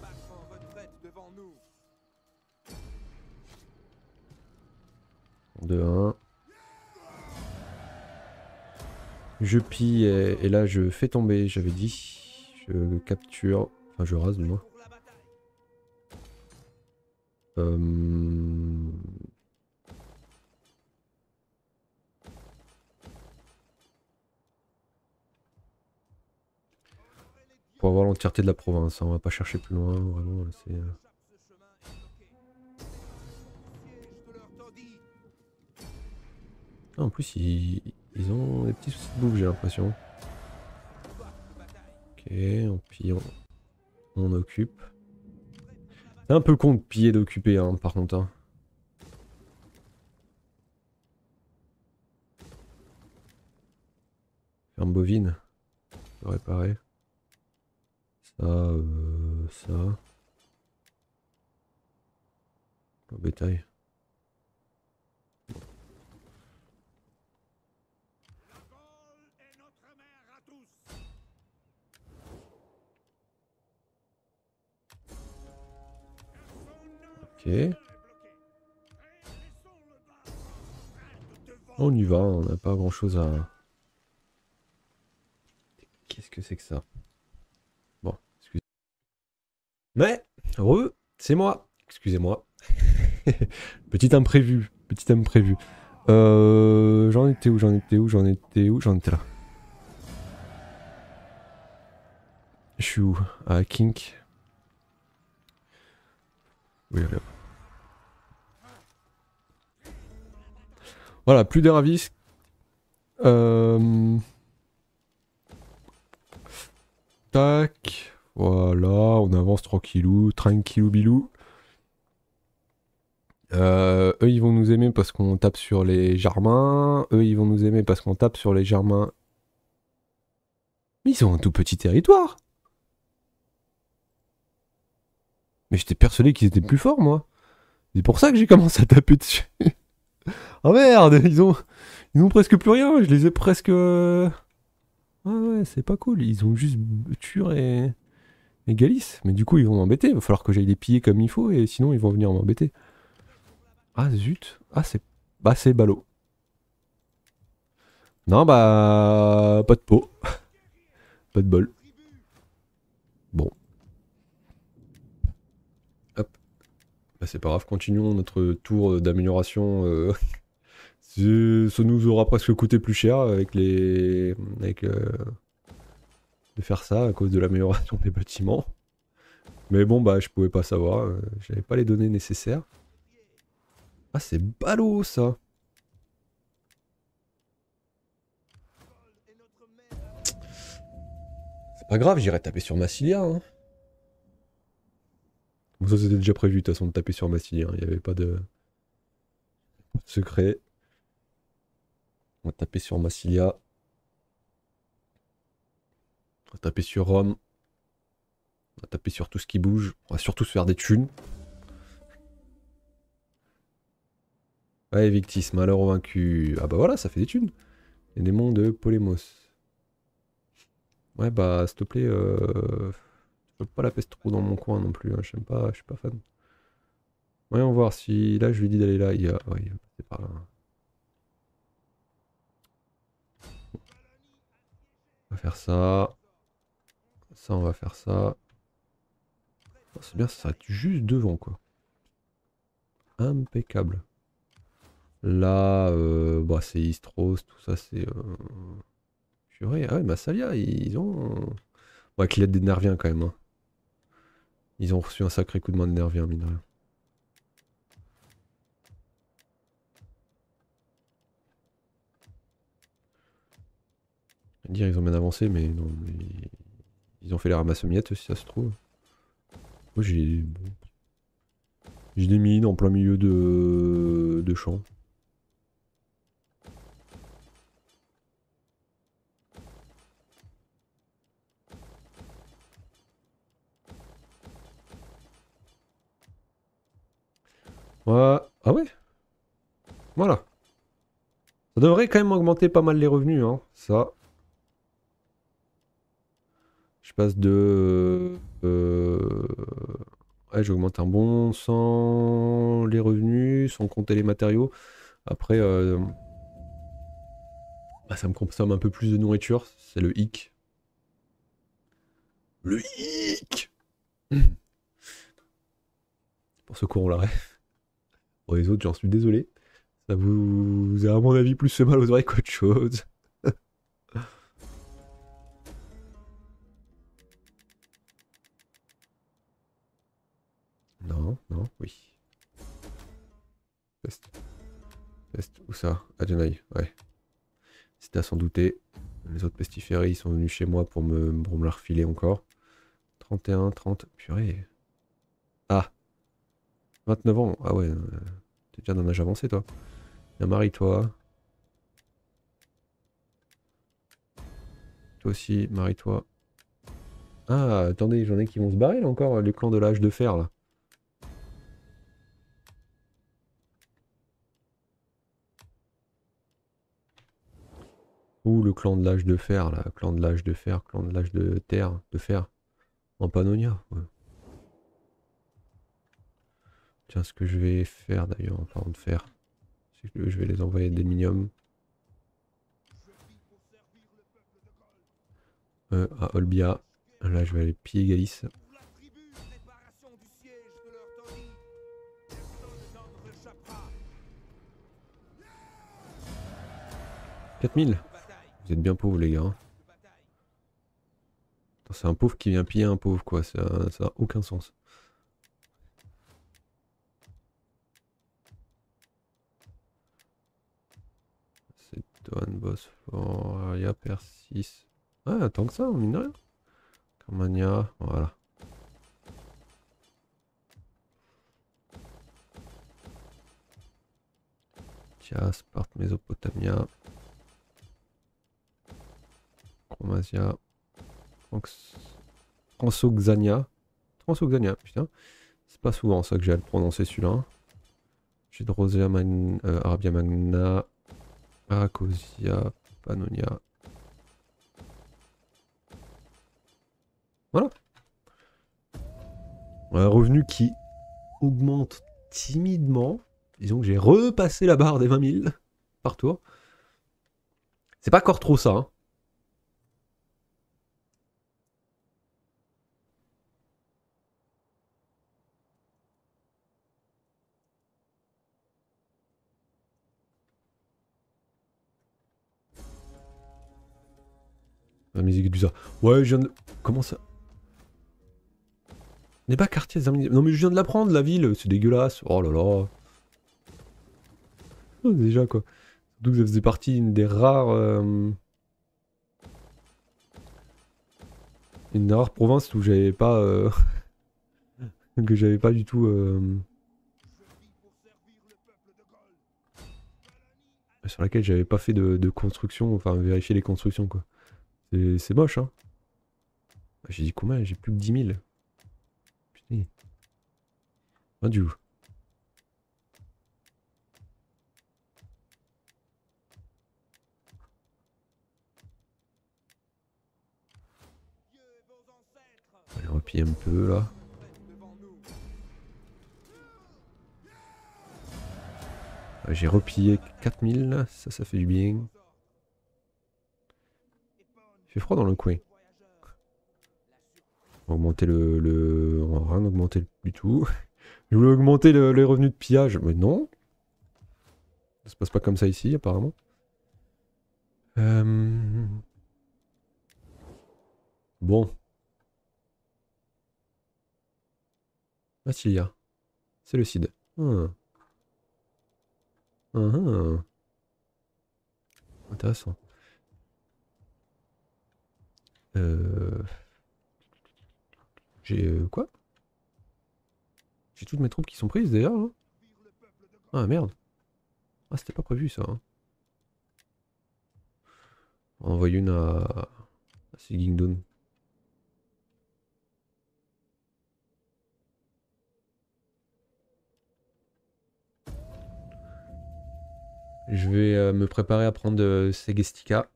En 2-1. Je pille et là je fais tomber, j'avais dit. Je capture. Enfin, je rase du moins. Pour avoir l'entièreté de la province, hein, on va pas chercher plus loin, vraiment, c'est... Ah, en plus, ils ont des petits soucis de bouffe, j'ai l'impression. Ok, on pille, on occupe. C'est un peu con de piller et d'occuper, hein, par contre. Hein. Ferme bovine. Réparer. Ça, ça. Au bétail. Ok. On y va, on n'a pas grand chose à... Qu'est-ce que c'est que ça? Bon, excusez. Mais, heureux, c'est moi. Excusez-moi. Petit imprévu, petit imprévu. J'en étais où, j'en étais où, j'en étais où, j'en étais là. Je suis où? À Kink. Oui, allez. Voilà, plus des ravis. Tac. Voilà, on avance tranquillou, tranquillou bilou. Eux ils vont nous aimer parce qu'on tape sur les Germains. Eux ils vont nous aimer parce qu'on tape sur les Germains. Mais ils ont un tout petit territoire. Mais j'étais persuadé qu'ils étaient plus forts moi. C'est pour ça que j'ai commencé à taper dessus. Oh merde, ils ont presque plus rien. Je les ai presque... Ah ouais, c'est pas cool. Ils ont juste Tur et Galice. Mais du coup ils vont m'embêter. Il va falloir que j'aille les piller comme il faut et sinon ils vont venir m'embêter. Ah zut. Ah c'est... Bah c'est ballot. Non bah... Pas de peau. Pas de bol. Bon. Hop. Bah c'est pas grave, continuons notre tour d'amélioration. Ça nous aura presque coûté plus cher avec les... de faire ça à cause de l'amélioration des bâtiments. Mais bon bah je pouvais pas savoir, j'avais pas les données nécessaires. Ah c'est ballot ça. C'est pas grave, j'irai taper sur Massilia. Hein. Bon, ça c'était déjà prévu de toute façon de taper sur Massilia, il n'y avait pas de secret. On va taper sur Massilia. On va taper sur Rome. On va taper sur tout ce qui bouge. On va surtout se faire des thunes. Ouais, Victis, malheur au vaincu. Ah bah voilà, ça fait des thunes. Les démons de Polémos. Ouais bah s'il te plaît, je veux pas la peste trop dans mon coin non plus, hein. J'aime pas, je suis pas fan. Voyons voir si là je lui dis d'aller là, il y a... Ouais, il va passer par là. On va faire ça. Ça on va faire ça. Oh, c'est bien, ça s'arrête juste devant quoi. Impeccable. Là, bah, c'est Istros, tout ça c'est... Purée, ah ouais, Massalia, ils ont... Ouais, qu'il y a des Nerviens quand même. Hein. Ils ont reçu un sacré coup de main de Nerviens, mine de rien. Dire ils ont bien avancé, mais non, ils ont fait les ramasse-miettes si ça se trouve. Moi j'ai... J'ai des mines en plein milieu de champs. Ouais. Ah ouais. Voilà. Ça devrait quand même augmenter pas mal les revenus, hein. Ça. Je passe de... Ouais, j'augmente un bon sans les revenus, sans compter les matériaux. Après, bah, ça me consomme un peu plus de nourriture. C'est le hic. Le hic. Pour ceux qui auront la ref. Pour les autres, j'en suis désolé. Ça vous a à mon avis plus fait mal aux oreilles qu'autre chose. Non, non, oui. Peste. Peste, où ça? Adonai, ouais. C'était à s'en douter. Les autres pestiférés, ils sont venus chez moi pour me la refiler encore. 31, 30, purée. Ah, 29 ans, ah ouais, t'es déjà d'un âge avancé toi. Bien marie-toi. Toi aussi, marie-toi. Ah, attendez, j'en ai qui vont se barrer là encore, les clans de l'âge de fer là. Ouh, le clan de l'âge de fer là, clan de l'âge de fer, clan de l'âge de terre, de fer. En Pannonia. Ouais. Tiens, ce que je vais faire d'ailleurs, en parlant de fer, c'est que je vais les envoyer des miniums. À Olbia. Là, je vais aller piller Galice. 4000. Vous êtes bien pauvres les gars. Hein. C'est un pauvre qui vient piller un pauvre quoi, ça a aucun sens. C'est Don, Bosphore, Aria, Persis. Ah, tant que ça, mine de rien. Carmania, voilà. Tiens, Sparte, Mésopotamia. Chromasia. Transoxania. Transoxania, putain. C'est pas souvent ça que j'ai à le prononcer celui-là. J'ai de Rosea Arabia Magna. Aracosia. Pannonia. Voilà. Un revenu qui augmente timidement. Disons que j'ai repassé la barre des 20 000 par tour. C'est pas encore trop ça. Hein. La musique est bizarre. Ouais, je viens de... Comment ça? N'est pas quartier des... Non mais je viens de l'apprendre, la ville. C'est dégueulasse. Oh là là. Oh, déjà quoi. Surtout que ça faisait partie d'une des rares... Une des rares provinces où j'avais pas... que j'avais pas du tout... Sur laquelle j'avais pas fait de construction. Enfin, vérifier les constructions quoi. C'est moche hein. J'ai dit combien? J'ai plus que 10 000. Putain. Ah, du coup. Allez, on va piller un peu là. J'ai repillé 4000, ça fait du bien. Il fait froid dans le coin. On va augmenter on va rien augmenter du tout. Je voulais augmenter les revenus de pillage, mais non. Ça se passe pas comme ça ici, apparemment. Bon. Massilia. C'est le Cid. Ah. Ah, ah. Intéressant. J'ai... quoi? J'ai toutes mes troupes qui sont prises d'ailleurs. Hein. Ah merde. Ah c'était pas prévu ça. Hein. On va envoyer une à Sigingdon. Je vais me préparer à prendre Segestica.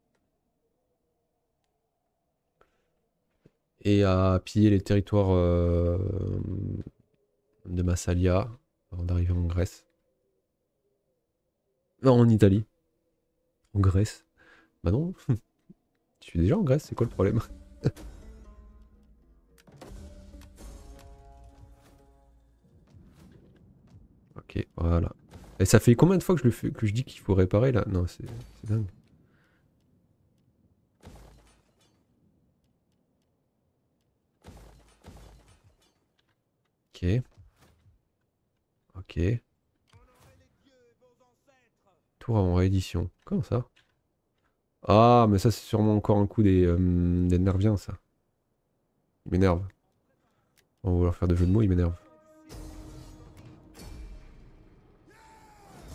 Et à piller les territoires de Massalia avant d'arriver en Grèce. Non, en Italie. En Grèce. Bah non. Je suis déjà en Grèce, c'est quoi le problème? Ok, voilà. Et ça fait combien de fois que je le fais, que je dis qu'il faut réparer là? Non, c'est dingue. Ok. Ok. Tour en réédition. Comment ça? Ah, mais ça c'est sûrement encore un coup des Nerviens ça. Il m'énerve. On va vouloir faire de jeux de mots, il m'énerve.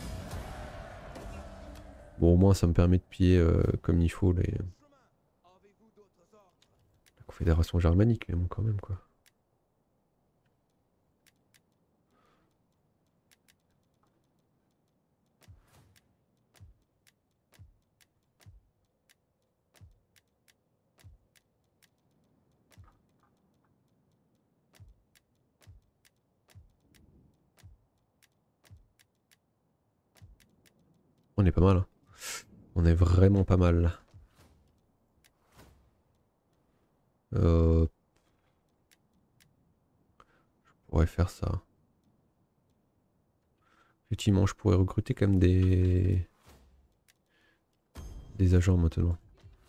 Bon, au moins ça me permet de piller comme il faut les... Confédération germanique, mais bon, quand même, quoi. On est pas mal, hein. On est vraiment pas mal, là. Je pourrais faire ça. Effectivement, je pourrais recruter quand même des agents maintenant.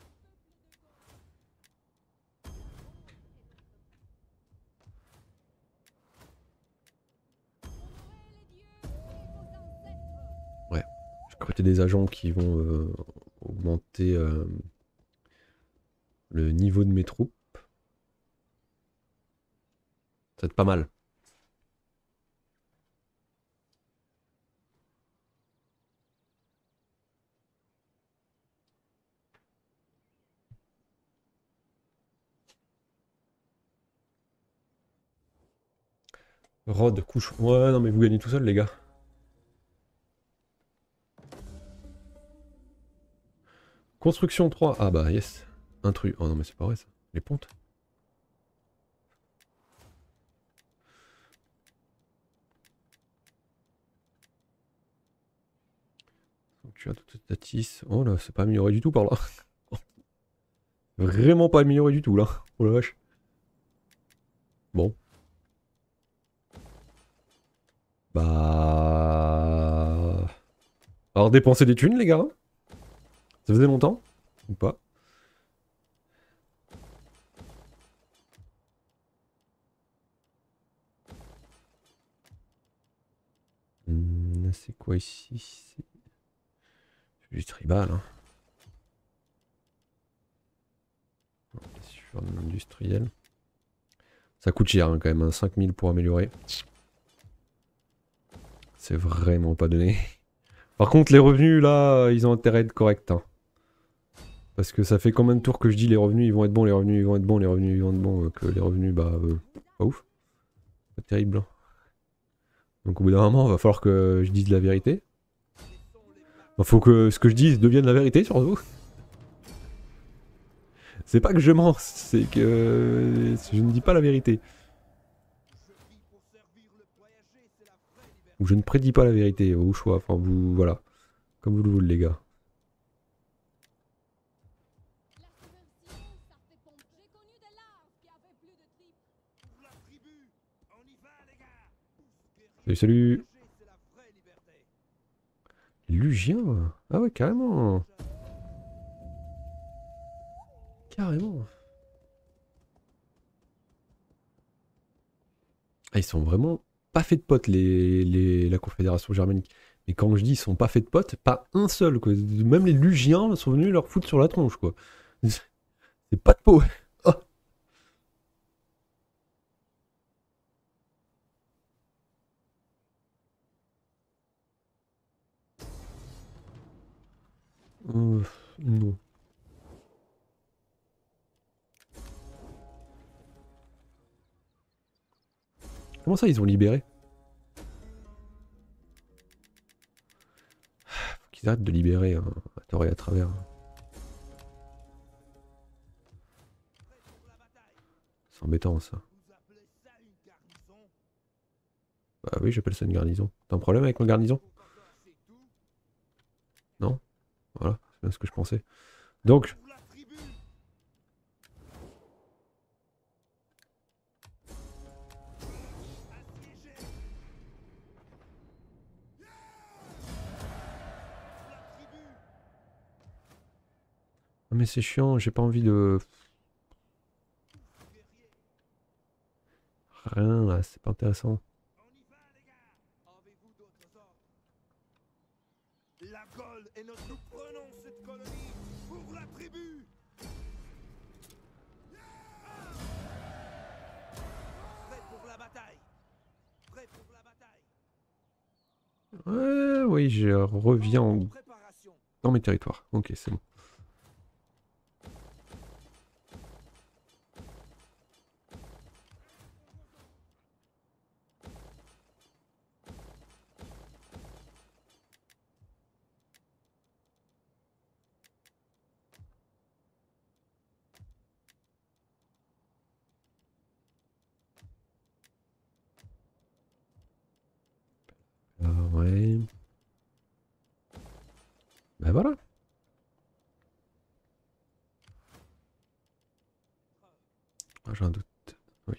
Ouais, je vais recruter des agents qui vont augmenter le niveau de mes troupes. Ça va être pas mal. Rod, couche. Ouais, non, mais vous gagnez tout seul, les gars. Construction 3. Ah bah, yes. Intrus. Oh non, mais c'est pas vrai, ça. Les pontes. Tu as tout statis. Oh là, c'est pas amélioré du tout par là. Vraiment pas amélioré du tout, là. Oh la vache. Bon. Bah... Alors dépenser des thunes, les gars. Ça faisait longtemps? Ou pas? C'est quoi ici? C'est du tribal, hein. Sur l'industriel. Ça coûte cher, hein, quand même, hein, 5000 pour améliorer. C'est vraiment pas donné. Par contre, les revenus, là, ils ont intérêt à être corrects, hein. Parce que ça fait combien de tours que je dis les revenus ils vont être bons, les revenus ils vont être bons, les revenus ils vont être bons, que les revenus, bah, pas ouf. Pas terrible, hein. Donc au bout d'un moment, il va falloir que je dise la vérité. Il faut que ce que je dise devienne la vérité, surtout. C'est pas que je mens, c'est que je ne dis pas la vérité. Ou je ne prédis pas la vérité, au choix. Enfin, vous, voilà. Comme vous le voulez, les gars. Salut, salut. Lugien. Ah ouais, carrément. Carrément. Ah, ils sont vraiment pas faits de potes, la Confédération germanique. Mais quand je dis ils sont pas faits de potes, pas un seul, quoi. Même les Lugiens sont venus leur foutre sur la tronche, quoi. C'est pas de peau. Oh. Non. Comment ça, ils ont libéré? Faut qu'ils arrêtent de libérer, hein, à tort et à travers. C'est embêtant, ça. Bah oui, j'appelle ça une garnison. T'as un problème avec ma garnison? Non? Voilà, c'est bien ce que je pensais. Donc... Ah mais c'est chiant, j'ai pas envie de... Rien là, c'est pas intéressant. La Gaule est notre... Nous prenons cette colonie pour la tribu. Prêt pour la bataille. Prêt pour la bataille. Ouais, oui, je reviens dans mes territoires. Ok, c'est bon. Ouais. Bah voilà. Ah, j'ai un doute. Oui.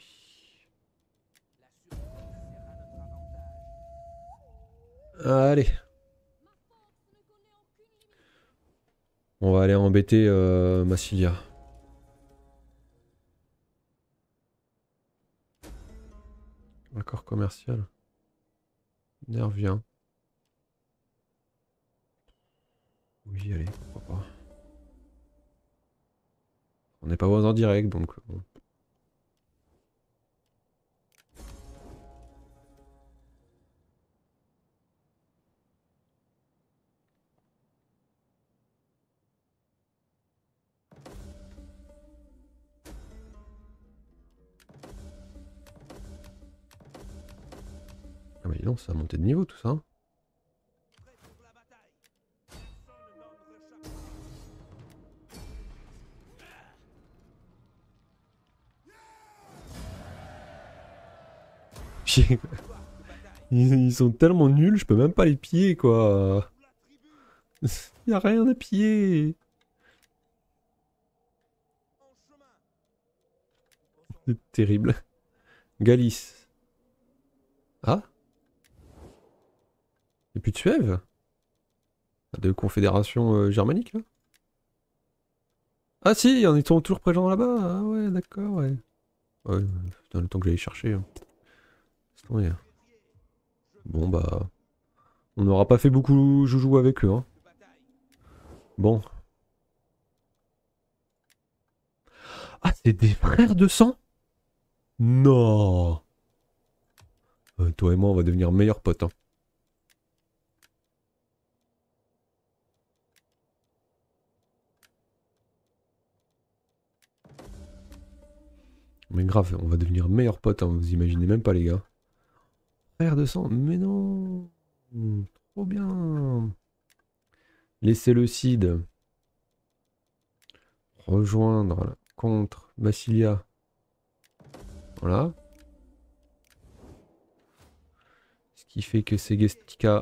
Allez. On va aller embêter Massilia. Accord commercial. Nervien. Oui, allez, pourquoi pas. On n'est pas voisins direct, donc bon. Ah mais non, ça a monté de niveau tout ça. Ils sont tellement nuls, je peux même pas les piller quoi. Y a rien à piller. C'est terrible. Galice. Ah? Et puis de Suève? De confédération germanique là? Ah si, ils sont toujours présents là-bas. Ah ouais, d'accord, ouais. Ouais, putain, le temps que j'allais chercher. C'est tombé. Bon bah... On n'aura pas fait beaucoup joujou avec eux, hein. Bon. Ah, c'est des frères de sang? Non. Toi et moi, on va devenir meilleurs potes, hein. Mais grave, on va devenir meilleurs potes, hein. Vous imaginez même pas, les gars. Frères de sang? Mais non. Trop bien. Laissez le Cid. Rejoindre contre Massilia. Voilà. Ce qui fait que Segestica...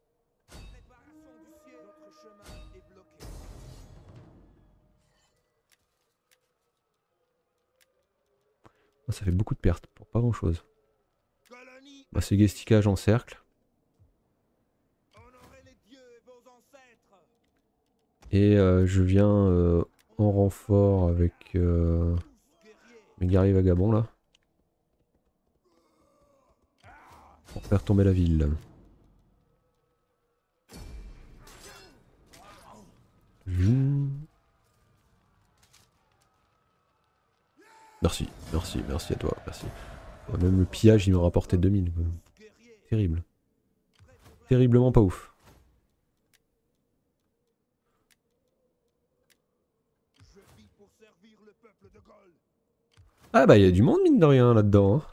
Oh, ça fait beaucoup de pertes pour pas grand chose. Bah, Segestica, j'encercle. Et je viens en renfort avec mes guerriers vagabonds là. Pour faire tomber la ville. Merci, merci, merci à toi, merci. Même le pillage il m'a rapporté 2000. Terrible. Terriblement pas ouf. Ah bah il y a du monde mine de rien là-dedans. Hein.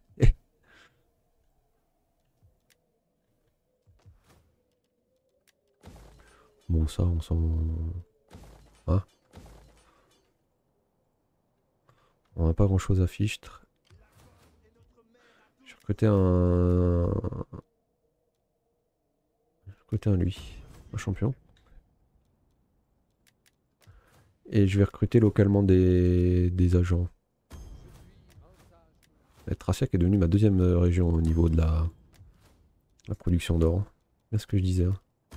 Bon ça on s'en... Hein, on n'a pas grand chose à fichtre. J'ai recruté un... J'ai recruté un lui. Un champion. Et je vais recruter localement des agents. La Tracia qui est devenue ma deuxième région au niveau de la production d'or. C'est ce que je disais. Hein.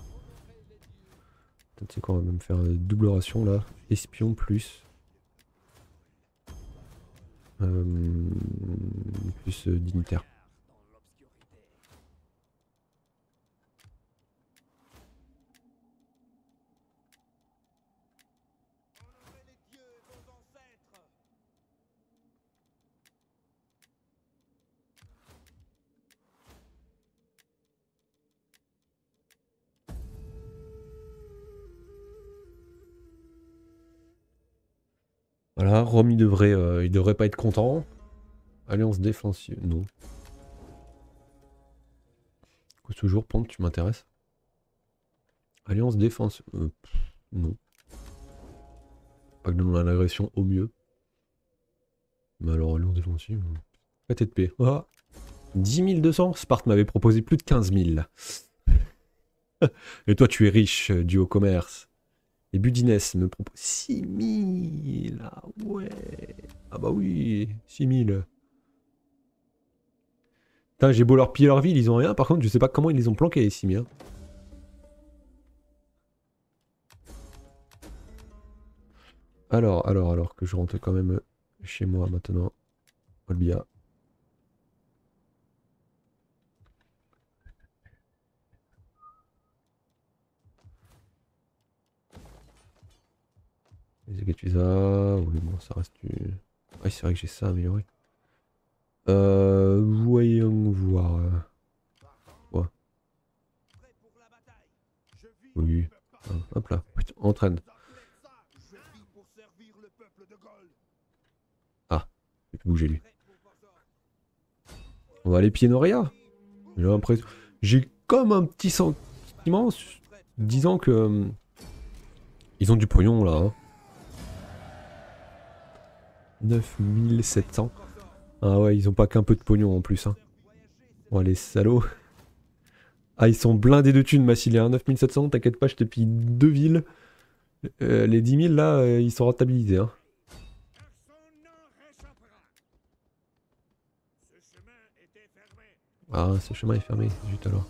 Tu sais quoi, on va même faire une double ration là. Espion plus. Plus dignitaire. Voilà, Rome il devrait pas être content. Alliance défensive, non. Toujours, Pente, tu m'intéresses. Alliance défensive, non. Pas que dans l'agression au mieux. Mais alors, alliance défensive, traité de paix. Ah. 10 200. Sparte m'avait proposé plus de 15 000. Et toi, tu es riche du haut commerce. Et Budinès me propose 6 000. Ah ouais. Ah bah oui, 6 000. Putain, j'ai beau leur piller leur ville, ils ont rien. Par contre, je sais pas comment ils les ont planqués, les 6 000. Alors que je rentre quand même chez moi maintenant. Olbia. Les Agathusa, oui bon ça reste du... Ouais c'est vrai que j'ai ça amélioré. Voyons voir. Ouais. Oui. Hop là. Putain, entraîne. Ah, il peut bouger lui. On va aller pied Noria. J'ai l'impression. J'ai comme un petit sentiment disant que ils ont du pognon là. Hein. 9700. Ah ouais, ils ont pas qu'un peu de pognon en plus. Hein. Bon, les salauds. Ah, ils sont blindés de thunes, Massilia. 9700, t'inquiète pas, je te pille 2 villes. Les 10 000 là, ils sont rentabilisés. Hein. Ah, ce chemin est fermé, zut alors.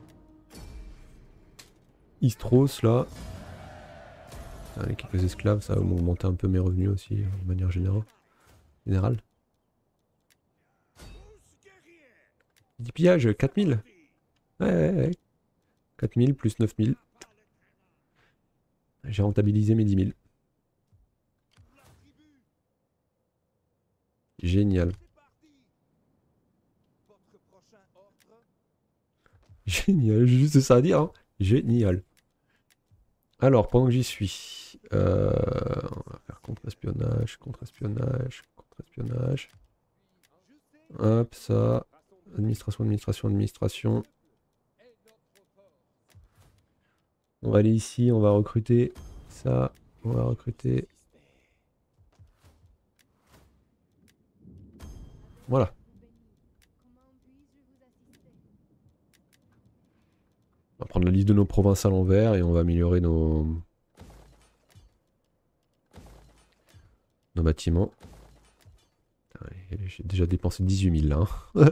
Istros là. Ah, les quelques esclaves, ça va augmenter un peu mes revenus aussi, de manière générale. 10 pillages, 4000. Ouais. 4000 plus 9000. J'ai rentabilisé mes 10 000. Génial. Génial, j'ai juste ça à dire. Hein. Génial. Alors, pendant que j'y suis, on va faire contre-espionnage. Hop, ça. Administration. On va aller ici, on va recruter ça. On va recruter. Voilà. On va prendre la liste de nos provinces à l'envers et on va améliorer nos bâtiments. J'ai déjà dépensé 18 000 là. Hein.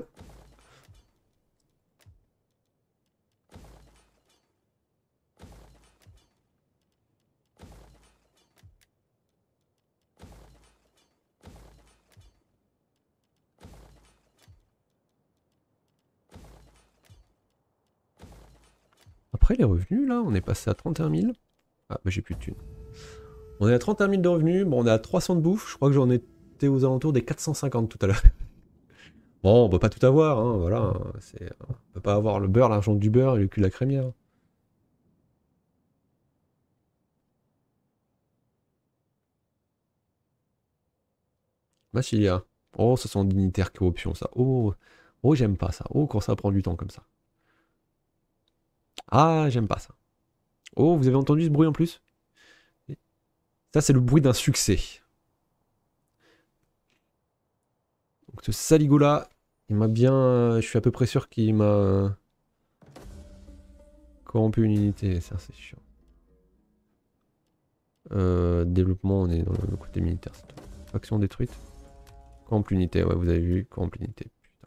Après les revenus là, on est passé à 31 000. Ah bah j'ai plus de thunes. On est à 31 000 de revenus, bon on est à 300 de bouffe, je crois que j'en étais aux alentours des 450 tout à l'heure. Bon, on peut pas tout avoir, hein, voilà. On peut pas avoir le beurre, l'argent du beurre et le cul de la crémière. Massilia. Oh, ça sent dignitaire corruption, ça. Oh, j'aime pas ça. Oh, quand ça prend du temps comme ça. Ah, j'aime pas ça. Oh, vous avez entendu ce bruit en plus? Ça, c'est le bruit d'un succès. Donc, ce saligo-là, il m'a bien... Je suis à peu près sûr qu'il m'a... corrompu une unité. Ça, c'est chiant. Développement, on est dans le côté militaire. Faction détruite. Corrompu unité, ouais, vous avez vu. Corrompu unité. Putain.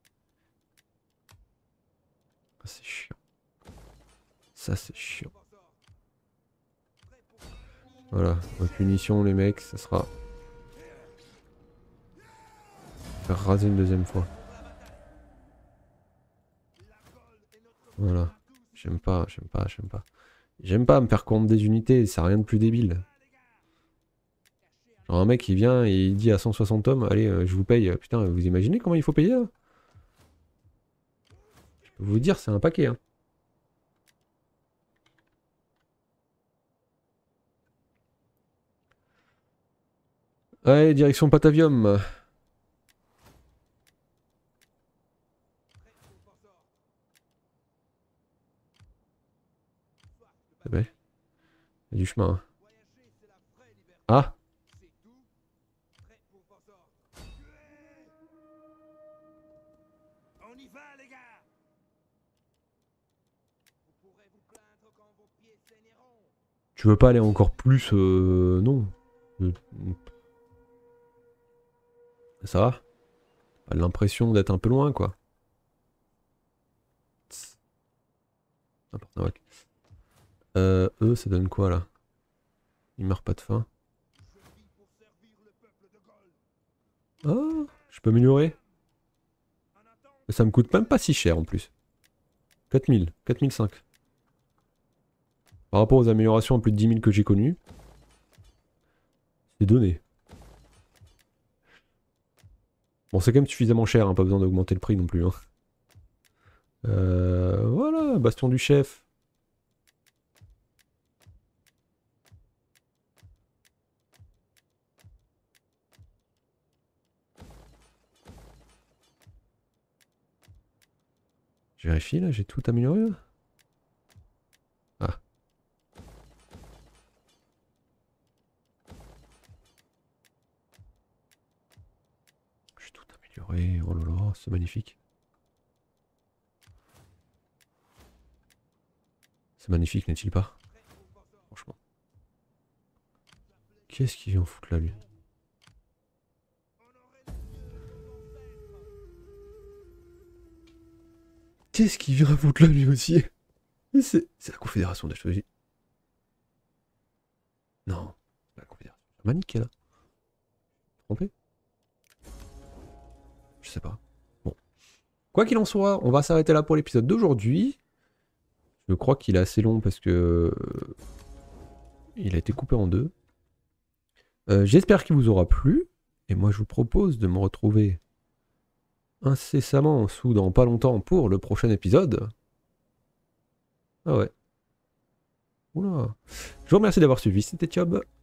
Ah, c'est chiant. Ça, c'est chiant. Voilà, ma punition les mecs, ça sera faire raser une deuxième fois. Voilà, j'aime pas. J'aime pas me faire corrompre des unités, ça a rien de plus débile. Genre un mec il vient et il dit à 160 hommes, allez je vous paye, putain vous imaginez comment il faut payer là? Je peux vous dire c'est un paquet hein. Allez, direction Patavium. Eh ben, il y a du chemin. Hein. Ah! Tu veux pas aller encore plus non. Ça va? Pas l'impression d'être un peu loin, quoi. N'importe quoi. Eux, ça donne quoi, là? Ils meurent pas de faim. Oh, je peux améliorer. Ça me coûte même pas si cher, en plus. 4000, 4005. Par rapport aux améliorations à plus de 10 000 que j'ai connues. C'est donné. Bon, c'est quand même suffisamment cher, hein, pas besoin d'augmenter le prix non plus. Hein. Voilà, bastion du chef. Je vérifie là, j'ai tout amélioré là. Ah. J'ai tout amélioré, oh là là, c'est magnifique. C'est magnifique, n'est-il pas? Franchement. Qu'est-ce qu'il vient foutre là, lui? Qu'est-ce qu'il vient foutre là, lui aussi? C'est la Confédération de la Choisie. Non, la Confédération germanique qui est là. Trompé? Je sais pas. Bon. Quoi qu'il en soit, on va s'arrêter là pour l'épisode d'aujourd'hui. Je crois qu'il est assez long parce que il a été coupé en deux. J'espère qu'il vous aura plu. Et moi, je vous propose de me retrouver incessamment sous dans pas longtemps pour le prochain épisode. Ah ouais. Oula. Je vous remercie d'avoir suivi, c'était Thiob.